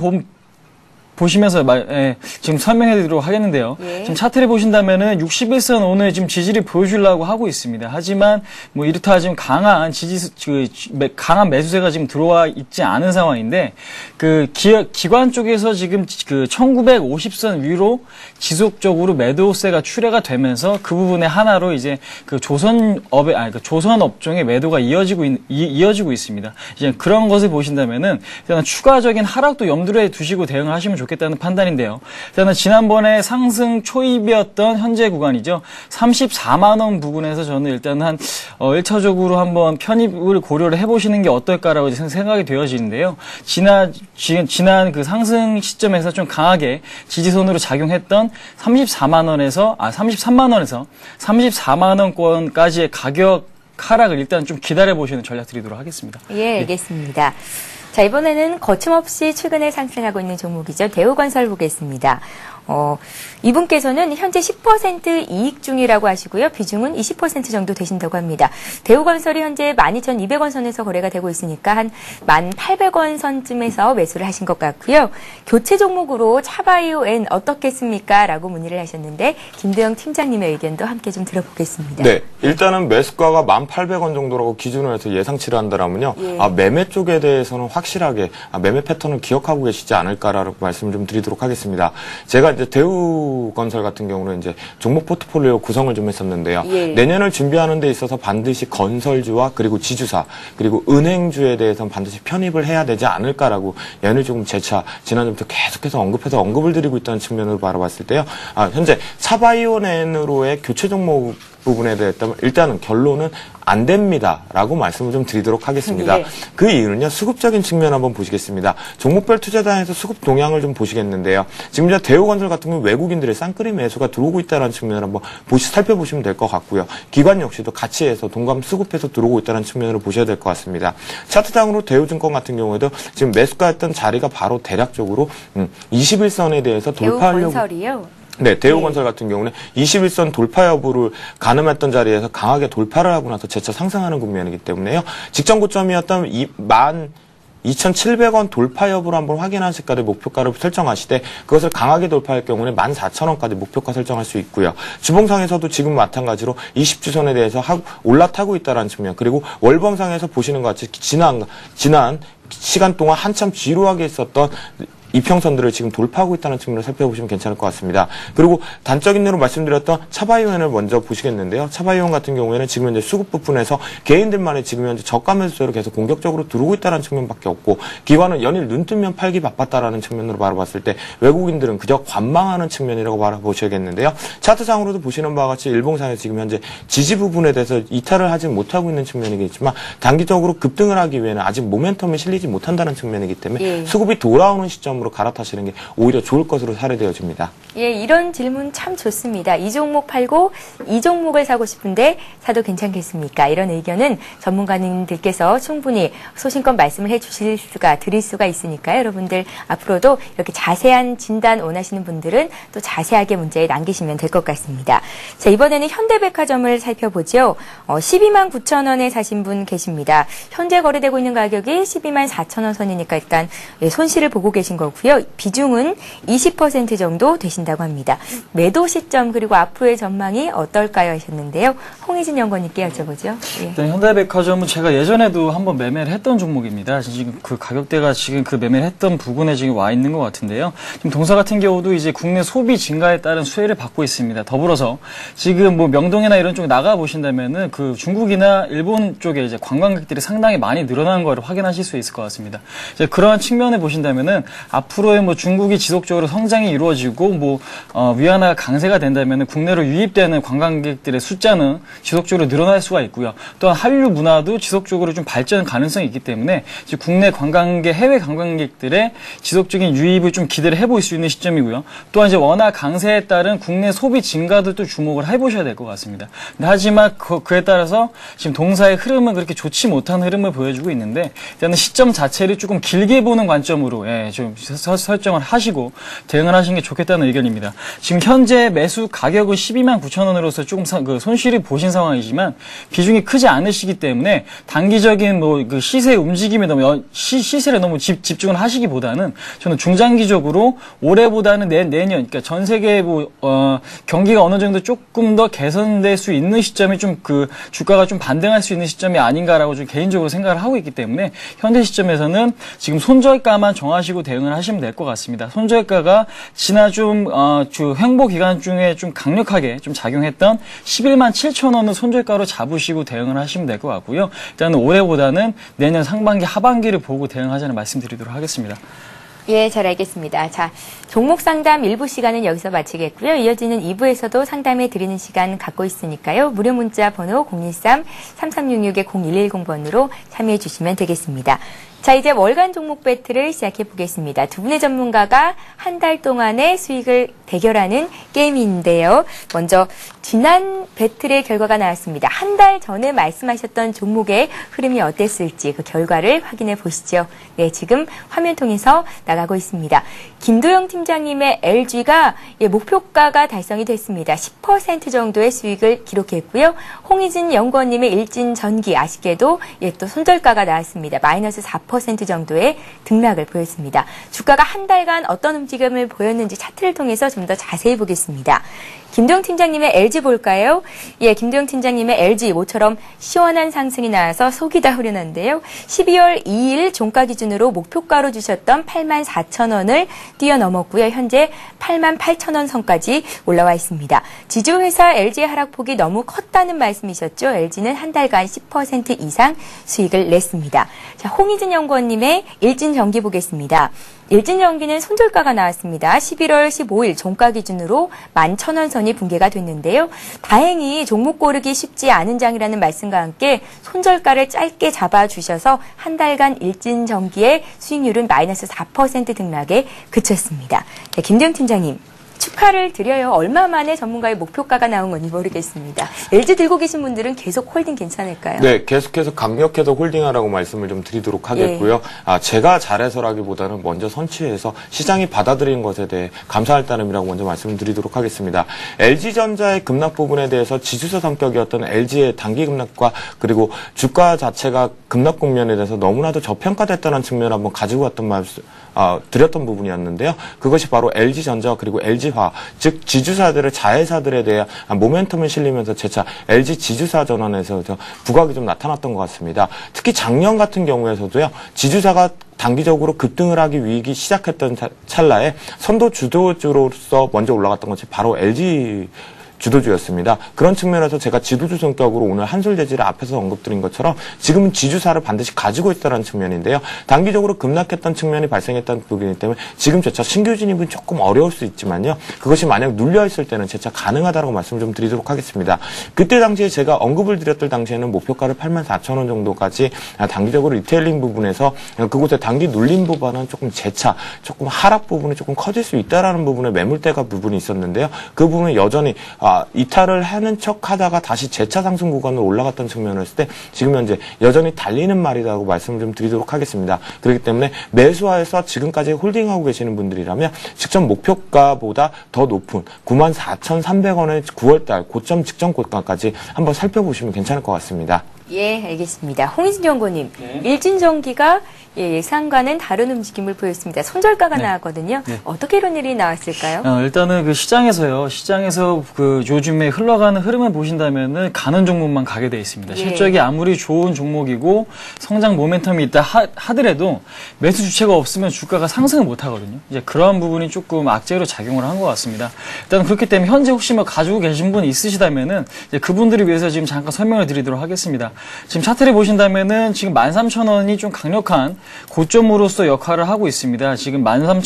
보시면서 지금 설명해 드리도록 하겠는데요. 지금 차트를 보신다면은 61선 오늘 지금 지지를 보여주려고 하고 있습니다. 하지만 뭐 이렇다 지금 강한 매수세가 지금 들어와 있지 않은 상황인데 기관 쪽에서 지금 1950선 위로 지속적으로 매도세가 출회가 되면서 그 부분의 하나로 이제 조선 업종의 매도가 이어지고 있습니다. 이제 그런 것을 보신다면은 일단 추가적인 하락도 염두에 두시고 대응을 하시면 좋겠다는 판단인데요. 일단은 지난번에 상승 초입이었던 현재 구간이죠. 34만 원 부근에서 저는 일단 한 1차적으로 한번 편입을 고려를 해보시는 게 어떨까라고 생각이 되어지는데요. 지난 그 상승 시점에서 좀 강하게 지지선으로 작용했던 33만 원에서 34만 원권까지의 가격 하락을 일단 좀 기다려보시는 전략 드리도록 하겠습니다. 예, 알겠습니다. 자, 이번에는 거침없이 최근에 상승하고 있는 종목이죠. 대우건설 보겠습니다. 이분께서는 현재 10% 이익 중이라고 하시고요. 비중은 20% 정도 되신다고 합니다. 대우건설이 현재 12,200원 선에서 거래가 되고 있으니까 한 1,800원 선쯤에서 매수를 하신 것 같고요. 교체 종목으로 차바이오엔 어떻겠습니까? 라고 문의를 하셨는데 김도영 팀장님의 의견도 함께 좀 들어보겠습니다. 네, 일단은 매수가가 1,800원 정도라고 기준으로 해서 예상치를 한다면요. 매매 쪽에 대해서는 확실하게 매매 패턴을 기억하고 계시지 않을까라고 말씀을 좀 드리도록 하겠습니다. 제가 이제 대우건설 같은 경우는 이제 종목 포트폴리오 구성을 좀 했었는데요. 예. 내년을 준비하는 데 있어서 반드시 건설주와 그리고 지주사 그리고 은행주에 대해서는 반드시 편입을 해야 되지 않을까라고 예언을 조금 재차 지난주부터 계속해서 언급을 드리고 있다는 측면으로 바라봤을 때요. 현재 차바이오넨으로의 교체 종목 부분에 대해서 일단은 결론은 안 됩니다라고 말씀을 좀 드리도록 하겠습니다. 예. 그 이유는요. 수급적인 측면 한번 보시겠습니다. 종목별 투자단에서 수급 동향을 좀 보시겠는데요. 지금 이제 대우건설 같은 경우 외국인들의 쌍끌이 매수가 들어오고 있다는 측면을 한번 살펴보시면 될 것 같고요. 기관 역시도 같이 해서 동감 수급해서 들어오고 있다는 측면으로 보셔야 될 것 같습니다. 차트상으로 대우증권 같은 경우에도 지금 매수가였던 자리가 바로 대략적으로 21선에 대해서 돌파하려고. 대우건설이요? 네, 대우건설 같은 경우는 21선 돌파 여부를 가늠했던 자리에서 강하게 돌파를 하고 나서 재차 상승하는 국면이기 때문에요. 직전 고점이었던 12,700원 돌파 여부를 한번 확인하실 때까지 목표가를 설정하시되 그것을 강하게 돌파할 경우는 14,000원까지 목표가 설정할 수 있고요. 주봉상에서도 지금 마찬가지로 20주선에 대해서 올라타고 있다는 측면 그리고 월봉상에서 보시는 것 같이 지난 시간 동안 한참 지루하게 있었던 이평선들을 지금 돌파하고 있다는 측면을 살펴보시면 괜찮을 것 같습니다. 그리고 단적인 예로 말씀드렸던 차바이오엔을 먼저 보시겠는데요. 차바이오엔 같은 경우에는 지금 현재 수급 부분에서 개인들만의 지금 현재 저가 매수세로 계속 공격적으로 들어오고 있다는 측면밖에 없고 기관은 연일 눈 뜨면 팔기 바빴다라는 측면으로 바라봤을 때 외국인들은 그저 관망하는 측면이라고 바라보셔야겠는데요. 차트상으로도 보시는 바와 같이 일봉상에서 지금 현재 지지 부분에 대해서 이탈을 하지 못하고 있는 측면이겠지만 단기적으로 급등을 하기 위해는 아직 모멘텀이 실리지 못한다는 측면이기 때문에 수급이 돌아오는 시점 으로 갈아타시는 게 오히려 좋을 것으로 사례되어집니다. 예, 이런 질문 참 좋습니다. 이 종목 팔고 이 종목을 사고 싶은데 사도 괜찮겠습니까? 이런 의견은 전문가님들께서 충분히 소신껏 말씀을 드릴 수가 있으니까요. 여러분들 앞으로도 이렇게 자세한 진단 원하시는 분들은 또 자세하게 문자에 남기시면 될 것 같습니다. 자, 이번에는 현대백화점을 살펴보죠. 12만 9천 원에 사신 분 계십니다. 현재 거래되고 있는 가격이 12만 4천 원 선이니까 일단 손실을 보고 계신 거고요. 비중은 20% 정도 되신다고 합니다. 매도 시점 그리고 앞으로의 전망이 어떨까요 하셨는데요. 홍희진 연구원님께 여쭤보죠. 예. 네, 현대백화점은 제가 예전에도 한번 매매를 했던 종목입니다. 지금 그 가격대가 지금 그 매매를 했던 부근에 지금 와 있는 것 같은데요. 지금 동사 같은 경우도 이제 국내 소비 증가에 따른 수혜를 받고 있습니다. 더불어서 지금 뭐 명동이나 이런 쪽 나가 보신다면은 그 중국이나 일본 쪽에 이제 관광객들이 상당히 많이 늘어나는 걸 확인하실 수 있을 것 같습니다. 이제 그러한 측면에 보신다면은 앞으로의 뭐 중국이 지속적으로 성장이 이루어지고 뭐 위안화가 강세가 된다면 국내로 유입되는 관광객들의 숫자는 지속적으로 늘어날 수가 있고요. 또한 한류 문화도 지속적으로 좀 발전 가능성이 있기 때문에 국내 관광객, 해외 관광객들의 지속적인 유입을 좀 기대를 해볼 수 있는 시점이고요. 또한 이제 원화 강세에 따른 국내 소비 증가도 또 주목을 해보셔야 될 것 같습니다. 하지만 그에 따라서 지금 동사의 흐름은 그렇게 좋지 못한 흐름을 보여주고 있는데 일단은 시점 자체를 조금 길게 보는 관점으로 좀 설정을 하시고 대응을 하시는 게 좋겠다는 의견입니다. 지금 현재 매수 가격은 12만 9천 원으로서 조금 손실을 보신 상황이지만 비중이 크지 않으시기 때문에 단기적인 뭐 그 시세 움직임에 너무 시세를 너무 집중을 하시기보다는 저는 중장기적으로 올해보다는 내년 그러니까 전 세계 경기가 어느 정도 조금 더 개선될 수 있는 시점이 좀 그 주가가 좀 반등할 수 있는 시점이 아닌가라고 좀 개인적으로 생각을 하고 있기 때문에 현재 시점에서는 지금 손절가만 정하시고 대응을 하시면 될 것 같습니다. 손절가가 지난 주 횡보 기간 중에 좀 강력하게 좀 작용했던 11만 7천 원을 손절가로 잡으시고 대응을 하시면 될 것 같고요. 일단은 올해보다는 내년 상반기 하반기를 보고 대응하자는 말씀드리도록 하겠습니다. 예, 잘 알겠습니다. 자, 종목 상담 1부 시간은 여기서 마치겠고요. 이어지는 2부에서도 상담해 드리는 시간 갖고 있으니까요. 무료 문자 번호 013-3366-0110번으로 참여해 주시면 되겠습니다. 자, 이제 월간 종목 배틀을 시작해 보겠습니다. 두 분의 전문가가 한 달 동안의 수익을 대결하는 게임인데요. 먼저 지난 배틀의 결과가 나왔습니다. 한 달 전에 말씀하셨던 종목의 흐름이 어땠을지 그 결과를 확인해 보시죠. 네, 지금 화면 통해서 나가고 있습니다. 김도영 팀장님의 LG가 목표가가 달성이 됐습니다. 10% 정도의 수익을 기록했고요. 홍희진 연구원님의 일진전기 아쉽게도 또 손절가가 나왔습니다. 마이너스 4% 정도의 등락을 보였습니다. 주가가 한 달간 어떤 움직임을 보였는지 차트를 통해서 좀 더 자세히 보겠습니다. 김도영 팀장님의 LG 볼까요? 예, 김도영 팀장님의 LG 모처럼 시원한 상승이 나와서 속이 다 후련한데요. 12월 2일 종가 기준으로 목표가로 주셨던 84,000원을 뛰어넘었고요. 현재 88,000원 선까지 올라와 있습니다. 지주회사 LG의 하락폭이 너무 컸다는 말씀이셨죠. LG는 한 달간 10% 이상 수익을 냈습니다. 자, 홍희진 연구원님의 일진전기 보겠습니다. 일진전기는 손절가가 나왔습니다. 11월 15일 종가 기준으로 11,000원 선이 붕괴가 됐는데요. 다행히 종목 고르기 쉽지 않은 장이라는 말씀과 함께 손절가를 짧게 잡아주셔서 한 달간 일진전기의 수익률은 마이너스 4% 등락에 그쳤습니다. 네, 김도영 팀장님. 축하를 드려요. 얼마 만에 전문가의 목표가가 나온 건지 모르겠습니다. LG 들고 계신 분들은 계속 홀딩 괜찮을까요? 네, 계속해서 강력해서 홀딩하라고 말씀을 좀 드리도록 하겠고요. 예. 제가 잘해서라기보다는 먼저 선취해서 시장이 받아들이는 것에 대해 감사할 따름이라고 먼저 말씀을 드리도록 하겠습니다. LG전자의 급락 부분에 대해서 지주사 성격이었던 LG의 단기 급락과 그리고 주가 자체가 급락 국면에 대해서 너무나도 저평가됐다는 측면을 한번 가지고 왔던 말씀, 드렸던 부분이었는데요. 그것이 바로 LG전자 그리고 LG화, 즉 지주사들의 자회사들에 대한 모멘텀을 실리면서 재차 LG 지주사 전환에서 부각이 좀 나타났던 것 같습니다. 특히 작년 같은 경우에서도요. 지주사가 단기적으로 급등을 하기 시작했던 찰나에 선도 주도주로서 먼저 올라갔던 것이 바로 LG 주도주였습니다. 그런 측면에서 제가 지도주 성격으로 오늘 한솔재질을 앞에서 언급드린 것처럼 지금은 지주사를 반드시 가지고 있다는 측면인데요. 단기적으로 급락했던 측면이 발생했던 부분이기 때문에 지금 재차 신규 진입은 조금 어려울 수 있지만요. 그것이 만약 눌려있을 때는 재차 가능하다고 말씀을 좀 드리도록 하겠습니다. 그때 당시에 제가 언급을 드렸던 당시에는 목표가를 84,000원 정도까지 단기적으로 리테일링 부분에서 그곳에 단기 눌림 부분은 조금 재차, 조금 하락 부분이 조금 커질 수 있다라는 부분에 매물대가 부분이 있었는데요. 그 부분은 여전히 이탈을 하는 척 하다가 다시 재차 상승 구간으로 올라갔던 측면을 했을 때 지금 현재 여전히 달리는 말이라고 말씀을 좀 드리도록 하겠습니다. 그렇기 때문에 매수하여서 지금까지 홀딩하고 계시는 분들이라면 직전 목표가보다 더 높은 94,300원의 9월달 고점 직전 고가까지 한번 살펴보시면 괜찮을 것 같습니다. 예, 알겠습니다. 홍희진 연구원님, 네. 일진전기가 예상과는 다른 움직임을 보였습니다. 손절가가 네. 나왔거든요. 네. 어떻게 이런 일이 나왔을까요? 일단은 그 시장에서 그 요즘에 흘러가는 흐름을 보신다면은 가는 종목만 가게 돼 있습니다. 예. 실적이 아무리 좋은 종목이고 성장 모멘텀이 있다 하더라도 매수 주체가 없으면 주가가 상승을 못 하거든요. 이제 그러한 부분이 조금 악재로 작용을 한 것 같습니다. 일단 그렇기 때문에 현재 혹시 뭐 가지고 계신 분 있으시다면은 이제 그분들을 위해서 지금 잠깐 설명을 드리도록 하겠습니다. 지금 차트를 보신다면은 지금 13,000원이 좀 강력한 고점으로서 역할을 하고 있습니다. 지금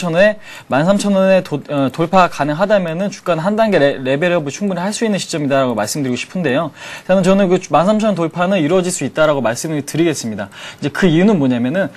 13,000원에 돌파 가능하다면은 주가는 한 단계 레벨업을 충분히 할 수 있는 시점이다라고 말씀드리고 싶은데요. 저는 그 13,000원 돌파는 이루어질 수 있다라고 말씀을 드리겠습니다. 이제 그 이유는 뭐냐면은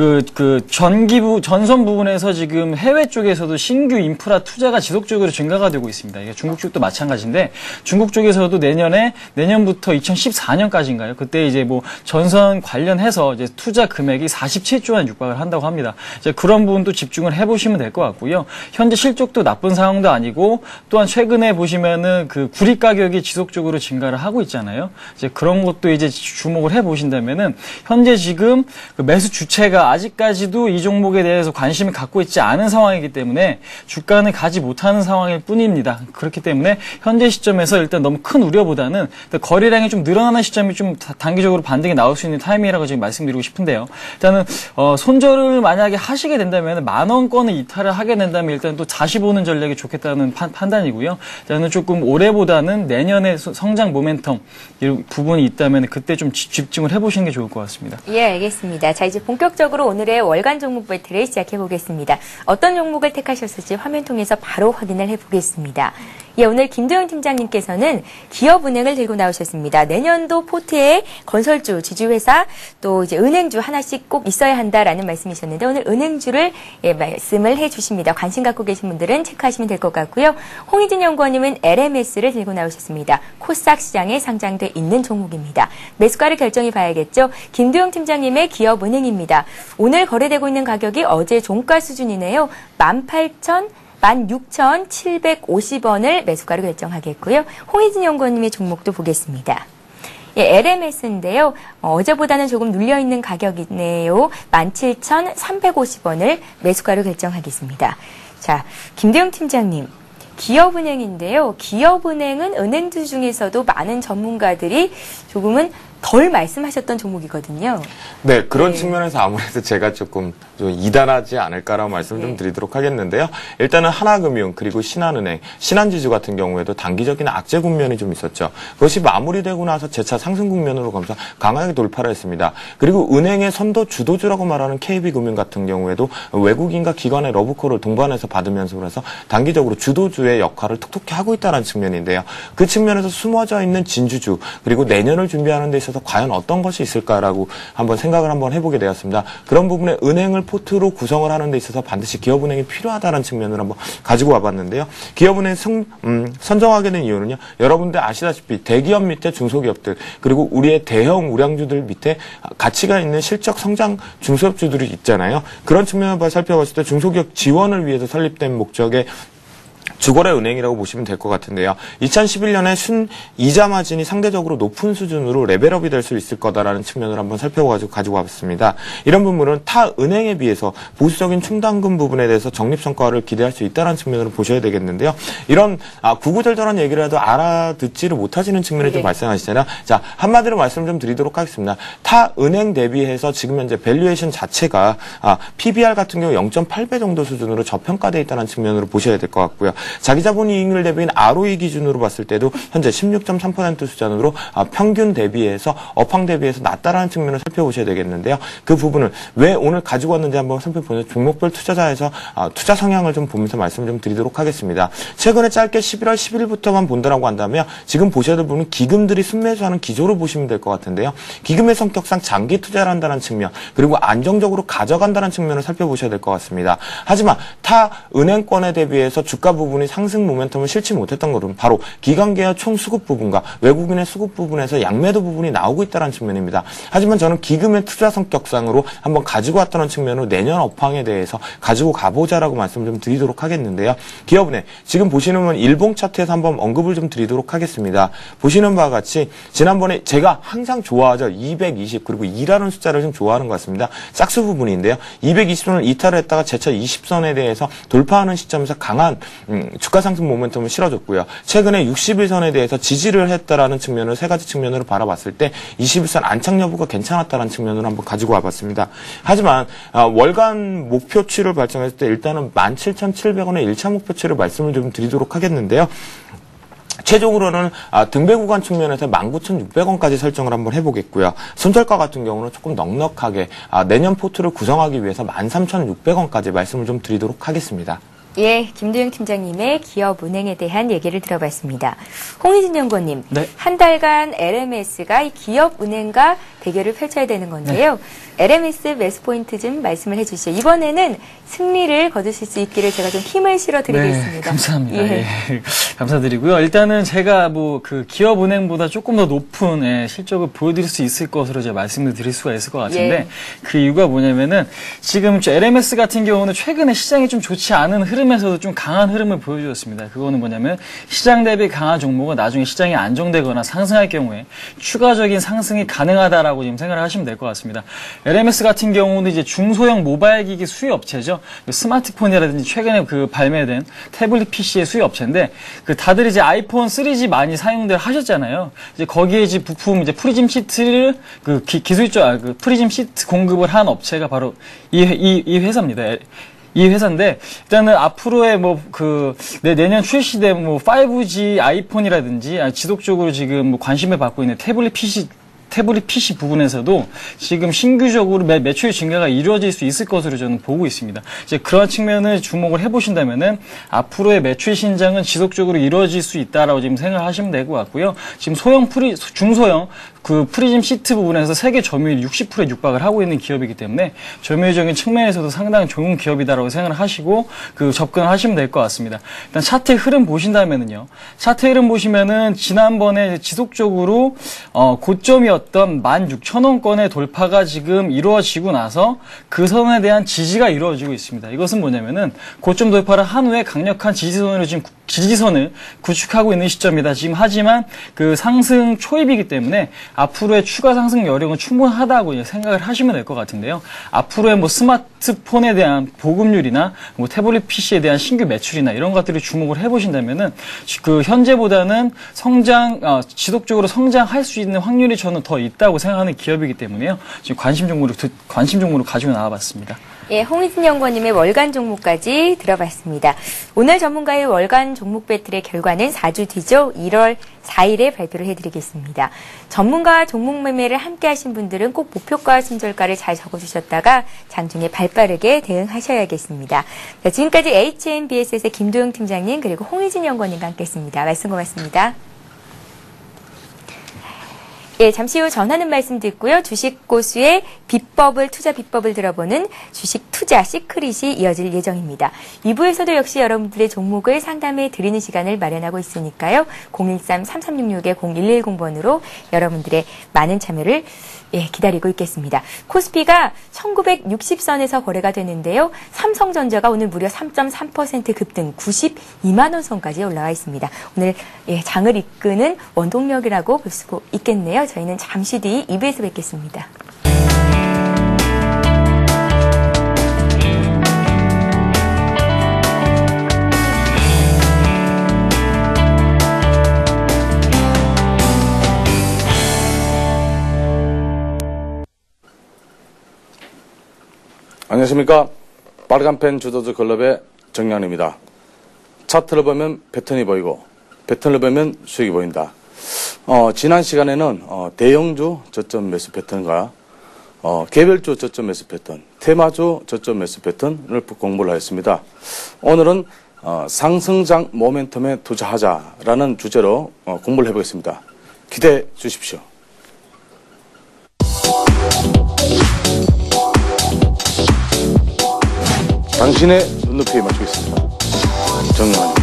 전선 부분에서 지금 해외 쪽에서도 신규 인프라 투자가 지속적으로 증가가 되고 있습니다. 이게 중국 쪽도 마찬가지인데 중국 쪽에서도 내년부터 2014년까지인가요? 그때 이제 뭐 전선 관련해서 이제 투자 금액이 47조 원 육박을 한다고 합니다. 이제 그런 부분도 집중을 해보시면 될 것 같고요. 현재 실적도 나쁜 상황도 아니고 또한 최근에 보시면은 그 구리 가격이 지속적으로 증가를 하고 있잖아요. 이제 그런 것도 이제 주목을 해보신다면은 현재 지금 그 매수 주체가 아직까지도 이 종목에 대해서 관심을 갖고 있지 않은 상황이기 때문에 주가는 가지 못하는 상황일 뿐입니다. 그렇기 때문에 현재 시점에서 일단 너무 큰 우려보다는 거래량이 좀 늘어나는 시점이 좀 단기적으로 반등이 나올 수 있는 타이밍이라고 지금 말씀드리고 싶은데요. 일단은 손절을 만약에 하시게 된다면 10,000원권을 이탈을 하게 된다면 일단 또 다시 보는 전략이 좋겠다는 판단이고요. 일단은 조금 올해보다는 내년에 성장 모멘텀 이 부분이 있다면 그때 좀 집중을 해보시는 게 좋을 것 같습니다. 예, 알겠습니다. 자, 이제 본격적으로 오늘의 월간 종목 배틀을 시작해 보겠습니다. 어떤 종목을 택하셨을지 화면 통해서 바로 확인을 해보겠습니다. 예, 오늘 김도영 팀장님께서는 기업은행을 들고 나오셨습니다. 내년도 포트에 건설주, 지주회사, 또 이제 은행주 하나씩 꼭 있어야 한다라는 말씀이셨는데 오늘 은행주를 말씀을 해주십니다. 관심 갖고 계신 분들은 체크하시면 될 것 같고요. 홍희진 연구원님은 LMS를 들고 나오셨습니다. 코스닥 시장에 상장돼 있는 종목입니다. 매수가를 결정해 봐야겠죠. 김도영 팀장님의 기업은행입니다. 오늘 거래되고 있는 가격이 어제 종가 수준이네요. 16,750원을 매수가로 결정하겠고요. 홍희진 연구원님의 종목도 보겠습니다. 예, LMS인데요. 어제보다는 조금 눌려있는 가격이네요. 17,350원을 매수가로 결정하겠습니다. 자, 김대영 팀장님. 기업은행인데요. 기업은행은 은행주 중에서도 많은 전문가들이 조금은 덜 말씀하셨던 종목이거든요. 네, 그런 네. 측면에서 아무래도 제가 조금 좀 이단하지 않을까라고 말씀을 좀 드리도록 하겠는데요. 일단은 하나금융 그리고 신한은행, 신한지주 같은 경우에도 단기적인 악재 국면이 좀 있었죠. 그것이 마무리되고 나서 재차 상승 국면으로 가면서 강하게 돌파를 했습니다. 그리고 은행의 선도 주도주라고 말하는 KB금융 같은 경우에도 외국인과 기관의 러브콜을 동반해서 받으면서 그래서 단기적으로 주도주의 역할을 톡톡히 하고 있다는 측면인데요. 그 측면에서 숨어져 있는 진주주 그리고 내년을 준비하는 데 있어서 과연 어떤 것이 있을까라고 한번 생각을 한번 해보게 되었습니다. 그런 부분에 은행을 포트로 구성을 하는 데 있어서 반드시 기업은행이 필요하다는 측면을 한번 가지고 와봤는데요. 기업은행 선정하게 된 이유는요. 여러분들 아시다시피 대기업 밑에 중소기업들 그리고 우리의 대형 우량주들 밑에 가치가 있는 실적 성장 중소기업주들이 있잖아요. 그런 측면을 살펴봤을 때 중소기업 지원을 위해서 설립된 목적의 주거래 은행이라고 보시면 될 것 같은데요. 2011년에 이자 마진이 상대적으로 높은 수준으로 레벨업이 될 수 있을 거다라는 측면을 한번 살펴가지고 가지고 왔습니다. 이런 부분은 타 은행에 비해서 보수적인 충당금 부분에 대해서 적립성과를 기대할 수 있다는 측면으로 보셔야 되겠는데요. 이런 구구절절한 얘기를 해도 알아듣지를 못하시는 측면이 좀 발생하시잖아요. 자, 한마디로 말씀 좀 드리도록 하겠습니다. 타 은행 대비해서 지금 현재 밸류에이션 자체가 PBR 같은 경우 0.8배 정도 수준으로 저평가되어 있다는 측면으로 보셔야 될 것 같고요. 자기자본 이익률 대비인 ROE 기준으로 봤을 때도 현재 16.3% 수준으로 평균 대비해서 업황 대비해서 낮다라는 측면을 살펴보셔야 되겠는데요. 그 부분을 왜 오늘 가지고 왔는지 한번 살펴보면 종목별 투자자에서 투자 성향을 좀 보면서 말씀을 좀 드리도록 하겠습니다. 최근에 짧게 11월 10일부터만 본다라고 한다면 지금 보셔야 될 부분은 기금들이 순매수하는 기조로 보시면 될 것 같은데요. 기금의 성격상 장기 투자를 한다는 측면 그리고 안정적으로 가져간다는 측면을 살펴보셔야 될 것 같습니다. 하지만 타 은행권에 대비해서 주가 부분이 상승 모멘텀을 실지 못했던 것은 바로 기관계와 총수급 부분과 외국인의 수급 부분에서 양매도 부분이 나오고 있다는 측면입니다. 하지만 저는 기금의 투자 성격상으로 한번 가지고 왔다는 측면으로 내년 업황에 대해서 가지고 가보자라고 말씀을 좀 드리도록 하겠는데요. 기업은행 지금 보시는 일봉 차트에서 한번 언급을 좀 드리도록 하겠습니다. 보시는 바와 같이 지난번에 제가 항상 좋아하죠. 220 그리고 2라는 숫자를 좀 좋아하는 것 같습니다. 짝수 부분인데요. 220선을 이탈을 했다가 재차 20선에 대해서 돌파하는 시점에서 강한 주가 상승 모멘텀을 실어줬고요. 최근에 61선에 대해서 지지를 했다라는 측면을 세 가지 측면으로 바라봤을 때 21선 안착 여부가 괜찮았다는 측면으로 한번 가지고 와봤습니다. 하지만 월간 목표치를 발정했을 때 일단은 17,700원의 1차 목표치를 말씀을 좀 드리도록 하겠는데요. 최종으로는 등배 구간 측면에서 19,600원까지 설정을 한번 해보겠고요. 손절가 같은 경우는 조금 넉넉하게 내년 포트를 구성하기 위해서 13,600원까지 말씀을 좀 드리도록 하겠습니다. 예, 김도영 팀장님의 기업은행에 대한 얘기를 들어봤습니다. 홍희진 연구원님, 네. 한 달간 LMS가 이 기업은행과 대결을 펼쳐야 되는 건데요. LMS 매수 포인트 좀 말씀을 해주시죠. 이번에는 승리를 거두실 수 있기를 제가 좀 힘을 실어 드리겠습니다. 네, 감사합니다. 예. 예, 감사드리고요. 일단은 제가 그 기업은행보다 조금 더 높은 실적을 보여드릴 수 있을 것으로 제가 말씀을 드릴 수가 있을 것 같은데 예. 그 이유가 뭐냐면은 지금 LMS 같은 경우는 최근에 시장이 좀 좋지 않은 흐름에서도 좀 강한 흐름을 보여주었습니다. 그거는 뭐냐면 시장 대비 강한 종목은 나중에 시장이 안정되거나 상승할 경우에 추가적인 상승이 가능하다라고 지금 생각을 하시면 될 것 같습니다. LMS 같은 경우는 이제 중소형 모바일 기기 수요 업체죠. 스마트폰이라든지 최근에 발매된 태블릿 PC의 수요 업체인데 다들 이제 아이폰 3G 많이 사용들 하셨잖아요. 이제 거기에 이제 부품 이제 프리즘 시트를 기술적 프리즘 시트 공급을 한 업체가 바로 이 회사입니다. 이 회사인데 일단은 앞으로의 내년 출시된 5G 아이폰이라든지 지속적으로 지금 관심을 받고 있는 태블릿 PC 부분에서도 지금 신규적으로 매출 증가가 이루어질 수 있을 것으로 저는 보고 있습니다. 이제 그런 측면을 주목을 해보신다면은 앞으로의 매출 신장은 지속적으로 이루어질 수 있다라고 지금 생각하시면 될 것 같고요. 지금 중소형 프리즘 시트 부분에서 세계 점유율 60%에 육박을 하고 있는 기업이기 때문에 점유율적인 측면에서도 상당히 좋은 기업이다라고 생각을 하시고 접근을 하시면 될 것 같습니다. 일단 차트 흐름 보신다면은요. 차트 흐름 보시면은 지난번에 지속적으로 고점이었던 16,000원권의 돌파가 지금 이루어지고 나서 그 선에 대한 지지가 이루어지고 있습니다. 이것은 뭐냐면은 고점 돌파를 한 후에 강력한 지지선을 구축하고 있는 시점이다. 지금 하지만 상승 초입이기 때문에 앞으로의 추가 상승 여력은 충분하다고 이제 생각을 하시면 될 것 같은데요. 앞으로의 뭐 스마트폰에 대한 보급률이나 뭐 태블릿 PC에 대한 신규 매출이나 이런 것들을 주목을 해보신다면은 그 현재보다는 지속적으로 성장할 수 있는 확률이 저는 더 있다고 생각하는 기업이기 때문에요. 지금 관심 종목으로 가지고 나와봤습니다. 예, 홍희진 연구원님의 월간 종목까지 들어봤습니다. 오늘 전문가의 월간 종목 배틀의 결과는 4주 뒤죠. 1월 4일에 발표를 해드리겠습니다. 전문가와 종목 매매를 함께 하신 분들은 꼭 목표가와 손절가를 잘 적어주셨다가 장중에 발빠르게 대응하셔야겠습니다. 자, 지금까지 HNBSS의 김도영 팀장님 그리고 홍희진 연구원님과 함께했습니다. 말씀 고맙습니다. 예, 잠시 후 전하는 말씀 듣고요. 주식 고수의 투자 비법을 들어보는 주식 투자 시크릿이 이어질 예정입니다. 2부에서도 역시 여러분들의 종목을 상담해 드리는 시간을 마련하고 있으니까요. 013-3366-0110번으로 여러분들의 많은 참여를 기다리고 있겠습니다. 코스피가 1960선에서 거래가 되는데요. 삼성전자가 오늘 무려 3.3% 급등 92만 원 선까지 올라와 있습니다. 오늘 장을 이끄는 원동력이라고 볼 수 있겠네요. 저희는 잠시 뒤 2부에서 뵙겠습니다. 안녕하십니까. 빨간펜 주도주 클럽의 정양입니다. 차트를 보면 패턴이 보이고 패턴을 보면 수익이 보인다. 지난 시간에는 대형주 저점 매수 패턴과 개별주 저점 매수 패턴, 테마주 저점 매수 패턴을 공부를 하였습니다. 오늘은 상승장 모멘텀에 투자하자라는 주제로 공부를 해보겠습니다. 기대해 주십시오. 당신의 눈높이에 맞추겠습니다. 정영환입니다.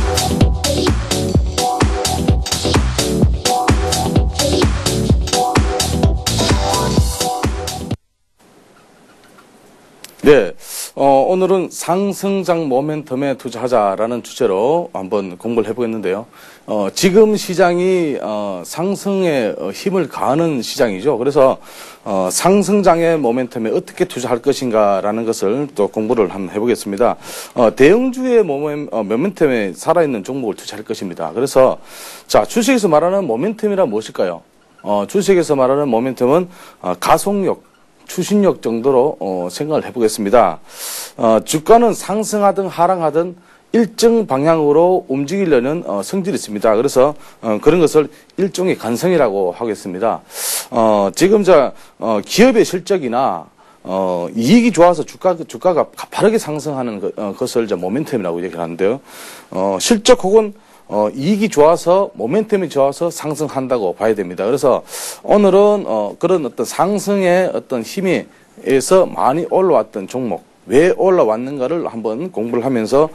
네, 오늘은 상승장 모멘텀에 투자하자라는 주제로 한번 공부를 해보겠는데요. 지금 시장이 상승에 힘을 가하는 시장이죠. 그래서 상승장의 모멘텀에 어떻게 투자할 것인가라는 것을 또 공부를 한번 해보겠습니다. 대형주의 모멘텀에 살아있는 종목을 투자할 것입니다. 그래서 자, 주식에서 말하는 모멘텀이란 무엇일까요? 주식에서 말하는 모멘텀은 가속력, 추진력 정도로 생각을 해보겠습니다. 주가는 상승하든 하락하든 일정 방향으로 움직이려는 성질이 있습니다. 그래서 그런 것을 일종의 관성이라고 하겠습니다. 지금 기업의 실적이나 이익이 좋아서 주가가 가파르게 상승하는 것을 모멘텀이라고 얘기를 하는데요. 실적 혹은 이익이 좋아서 모멘텀이 좋아서 상승한다고 봐야 됩니다. 그래서 오늘은 그런 어떤 상승의 어떤 힘에서 많이 올라왔던 종목, 왜 올라왔는가를 한번 공부를 하면서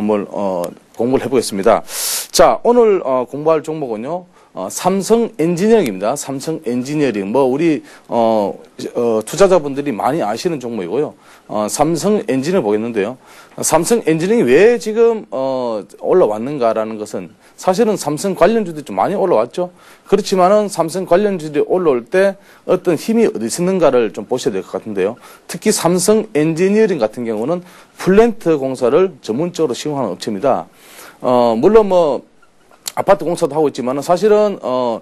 공부를 해보겠습니다. 자, 오늘 공부할 종목은요. 삼성 엔지니어링입니다. 삼성 엔지니어링. 우리, 투자자분들이 많이 아시는 종목이고요. 삼성 엔지니어 보겠는데요. 삼성 엔지니어링이 왜 지금, 올라왔는가라는 것은 사실은 삼성 관련주들이 좀 많이 올라왔죠. 그렇지만은 삼성 관련주들이 올라올 때 어떤 힘이 어디서 있는가를 좀 보셔야 될 것 같은데요. 특히 삼성 엔지니어링 같은 경우는 플랜트 공사를 전문적으로 시공하는 업체입니다. 물론 아파트 공사도 하고 있지만 사실은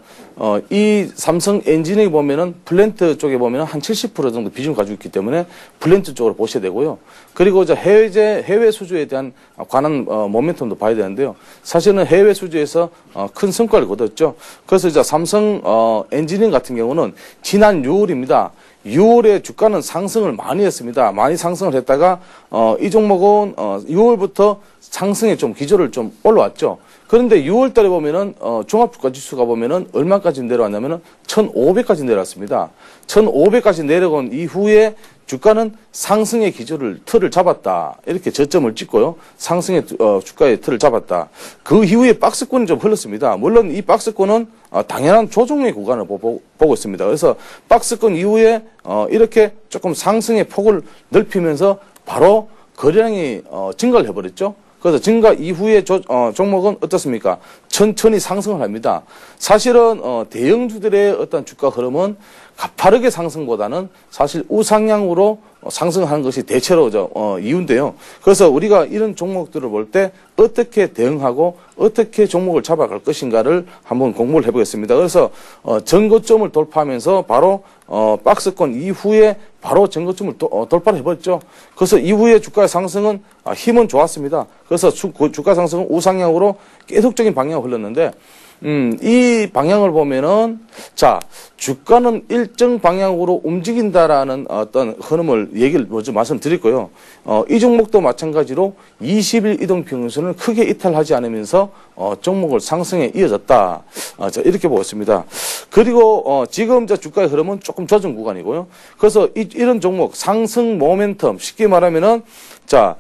이 삼성 엔지니어링 보면은 플랜트 쪽에 보면은 한 70% 정도 비중을 가지고 있기 때문에 플랜트 쪽으로 보셔야 되고요. 그리고 해외 수주에 대한 관한 모멘텀도 봐야 되는데요. 사실은 해외 수주에서 큰 성과를 거뒀죠. 그래서 삼성 엔지니어링 같은 경우는 지난 6월입니다. 6월에 주가는 상승을 많이 했습니다. 많이 상승을 했다가 이 종목은 6월부터 상승에 좀 기조를 좀 올라왔죠. 그런데 6월 달에 보면은 종합주가 지수가 보면은 얼마까지 내려왔냐면은 1,500까지 내려왔습니다. 1,500까지 내려온 이후에 주가는 상승의 틀을 잡았다. 이렇게 저점을 찍고요. 상승의 주가의 틀을 잡았다. 그 이후에 박스권이 좀 흘렀습니다. 물론 이 박스권은 당연한 조정의 구간을 보고 있습니다. 그래서 박스권 이후에 이렇게 조금 상승의 폭을 넓히면서 바로 거래량이 증가를 해버렸죠. 그래서 증가 이후의 종목은 어떻습니까? 천천히 상승을 합니다. 사실은 대형주들의 어떤 주가 흐름은 가파르게 상승보다는 사실 우상향으로 상승하는 것이 대체로 이유인데요. 그래서 우리가 이런 종목들을 볼 때 어떻게 대응하고 어떻게 종목을 잡아갈 것인가를 한번 공부를 해보겠습니다. 그래서 전고점을 돌파하면서 바로 박스권 이후에 바로 전고점을 돌파를 해버렸죠. 그래서 이후에 주가의 상승은 힘은 좋았습니다. 그래서 주가 상승은 우상향으로 계속적인 방향을 흘렀는데 이 방향을 보면은, 자, 주가는 일정 방향으로 움직인다라는 어떤 흐름을 얘기를 먼저 말씀드릴 거예요. 이 종목도 마찬가지로 20일 이동평균선을 크게 이탈하지 않으면서, 종목을 상승에 이어졌다. 자, 이렇게 보겠습니다. 그리고, 지금 주가의 흐름은 조금 조정 구간이고요. 그래서 이런 종목, 상승 모멘텀, 쉽게 말하면은, 자,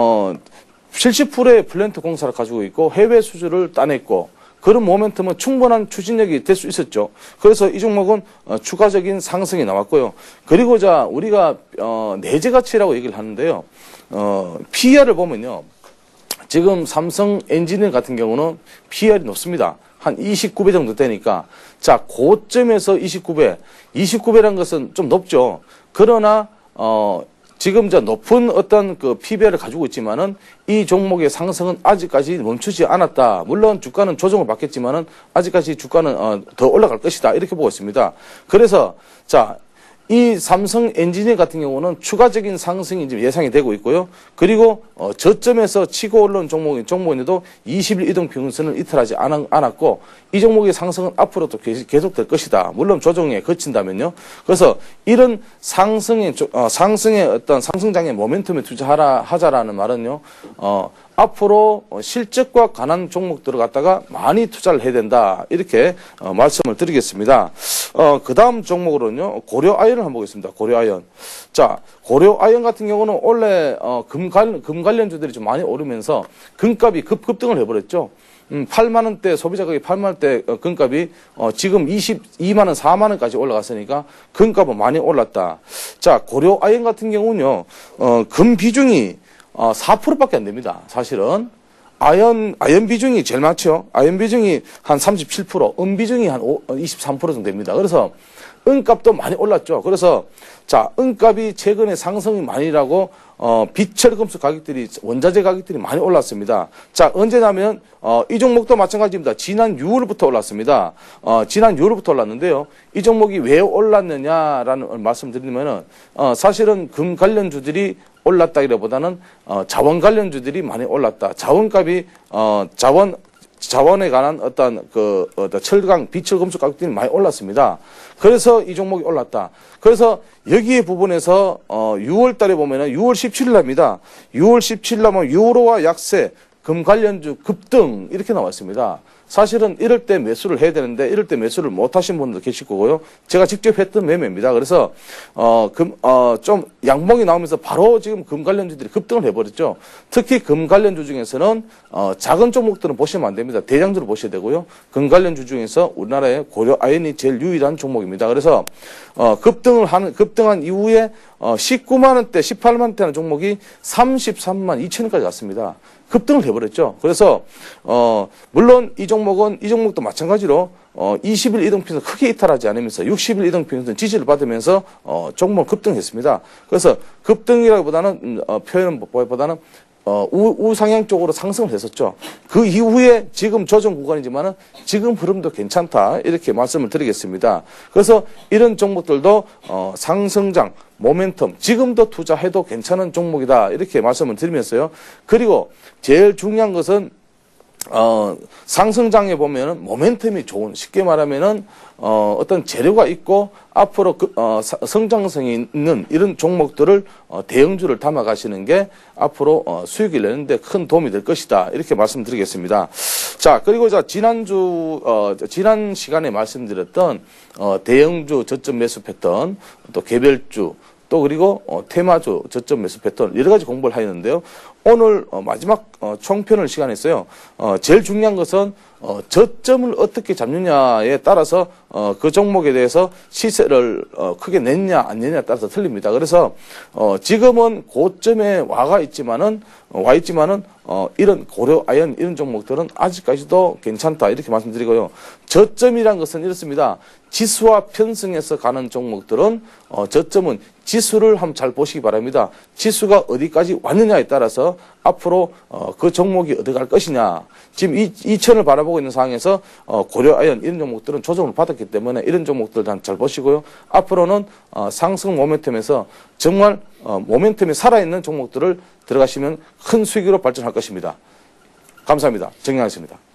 70%의 플랜트 공사를 가지고 있고, 해외 수주를 따냈고, 그런 모멘텀은 충분한 추진력이 될 수 있었죠. 그래서 이 종목은 추가적인 상승이 나왔고요. 그리고 우리가 내재 가치라고 얘기를 하는데요. PER을 보면요. 지금 삼성 엔지니어 같은 경우는 PER이 높습니다. 한 29배 정도 되니까. 자, 고점에서 29배라는 것은 좀 높죠. 그러나 지금 높은 어떤 PBR을 가지고 있지만은 이 종목의 상승은 아직까지 멈추지 않았다. 물론 주가는 조정을 받겠지만은 아직까지 주가는 더 올라갈 것이다. 이렇게 보고 있습니다. 그래서 자, 이 삼성 엔지니어 같은 경우는 추가적인 상승이 지금 예상이 되고 있고요. 그리고 저점에서 치고 올라온 종목인데도 20일 이동평균선을 이탈하지 않았고 이 종목의 상승은 앞으로도 계속될 것이다. 물론 조정에 거친다면요. 그래서 이런 상승의 어떤 상승장의 모멘텀에 하자라는 말은요. 앞으로 실적과 관한 종목들을 갖다가 많이 투자를 해야 된다. 이렇게 말씀을 드리겠습니다. 그 다음 종목으로는요. 고려아연을 한번 보겠습니다. 고려아연. 자, 고려아연 같은 경우는 원래 금 관련주들이 좀 많이 오르면서 금값이 급등을 해버렸죠. 8만원대, 소비자 가격이 8만원대 금값이 지금 22만원, 4만원까지 올라갔으니까 금값은 많이 올랐다. 자, 고려아연 같은 경우는요. 금 비중이 4%밖에 안 됩니다. 사실은. 아연 비중이 제일 많죠. 아연 비중이 한 37%, 은 비중이 한 23% 정도 됩니다. 그래서 은값도 많이 올랐죠. 그래서 자, 은값이 최근에 상승이 많이 일하고 비철 금속 가격들이 원자재 가격들이 많이 올랐습니다. 자, 언제냐면 이 종목도 마찬가지입니다. 지난 6월부터 올랐습니다. 지난 6월부터 올랐는데요. 이 종목이 왜 올랐느냐라는 말씀드리면은 사실은 금 관련주들이 올랐다기보다는 자원 관련주들이 많이 올랐다. 자원값이 자원에 관한 어떤 철강, 비철 금속 가격들이 많이 올랐습니다. 그래서 이 종목이 올랐다. 그래서 여기에 부분에서 6월 달에 보면은 6월 17일 날입니다. 6월 17일 날면 유로화 약세, 금 관련주 급등 이렇게 나왔습니다. 사실은 이럴 때 매수를 해야 되는데 이럴 때 매수를 못 하신 분도 계실 거고요. 제가 직접 했던 매매입니다. 그래서 좀 양봉이 나오면서 바로 지금 금 관련주들이 급등을 해버렸죠. 특히 금 관련주 중에서는 작은 종목들은 보시면 안 됩니다. 대장주를 보셔야 되고요. 금 관련주 중에서 우리나라의 고려아연이 제일 유일한 종목입니다. 그래서 급등한 이후에 19만 원대, 18만 원대 하는 종목이 33만 2천 원까지 갔습니다. 급등을 해버렸죠. 그래서 물론 이 종목도 마찬가지로 20일 이동평균선 크게 이탈하지 않으면서 60일 이동평균선 지지를 받으면서 종목 급등했습니다. 그래서 급등이라기보다는 표현보다는 우상향 쪽으로 상승을 했었죠. 그 이후에 지금 조정 구간이지만은 지금 흐름도 괜찮다. 이렇게 말씀을 드리겠습니다. 그래서 이런 종목들도 상승장, 모멘텀, 지금도 투자해도 괜찮은 종목이다. 이렇게 말씀을 드리면서요. 그리고 제일 중요한 것은 상승장에 보면은 모멘텀이 좋은, 쉽게 말하면은 어떤 재료가 있고 앞으로 성장성이 있는 이런 종목들을 대형주를 담아 가시는 게 앞으로 수익을 내는데 큰 도움이 될 것이다. 이렇게 말씀드리겠습니다. 자, 그리고 지난 시간에 말씀드렸던 대형주 저점 매수 패턴, 또 개별주, 또 그리고 테마주 저점 매수 패턴 여러 가지 공부를 하였는데요. 오늘 마지막 총편을 시간에 했어요. 제일 중요한 것은 저점을 어떻게 잡느냐에 따라서 그 종목에 대해서 시세를 크게 냈냐 안 냈냐에 따라서 틀립니다. 그래서 지금은 고점에 와 있지만은 이런 고려 아연 이런 종목들은 아직까지도 괜찮다 이렇게 말씀드리고요. 저점이란 것은 이렇습니다. 지수와 편승해서 가는 종목들은 저점은 지수를 한번 잘 보시기 바랍니다. 지수가 어디까지 왔느냐에 따라서 앞으로 그 종목이 어디 갈 것이냐. 지금 2000을 바라보고 있는 상황에서 고려 아연 이런 종목들은 조정을 받았기 때문에 이런 종목들 잘 보시고요. 앞으로는 상승 모멘텀에서 정말 모멘텀이 살아있는 종목들을 들어가시면 큰 수익으로 발전할 것입니다. 감사합니다. 정리하겠습니다.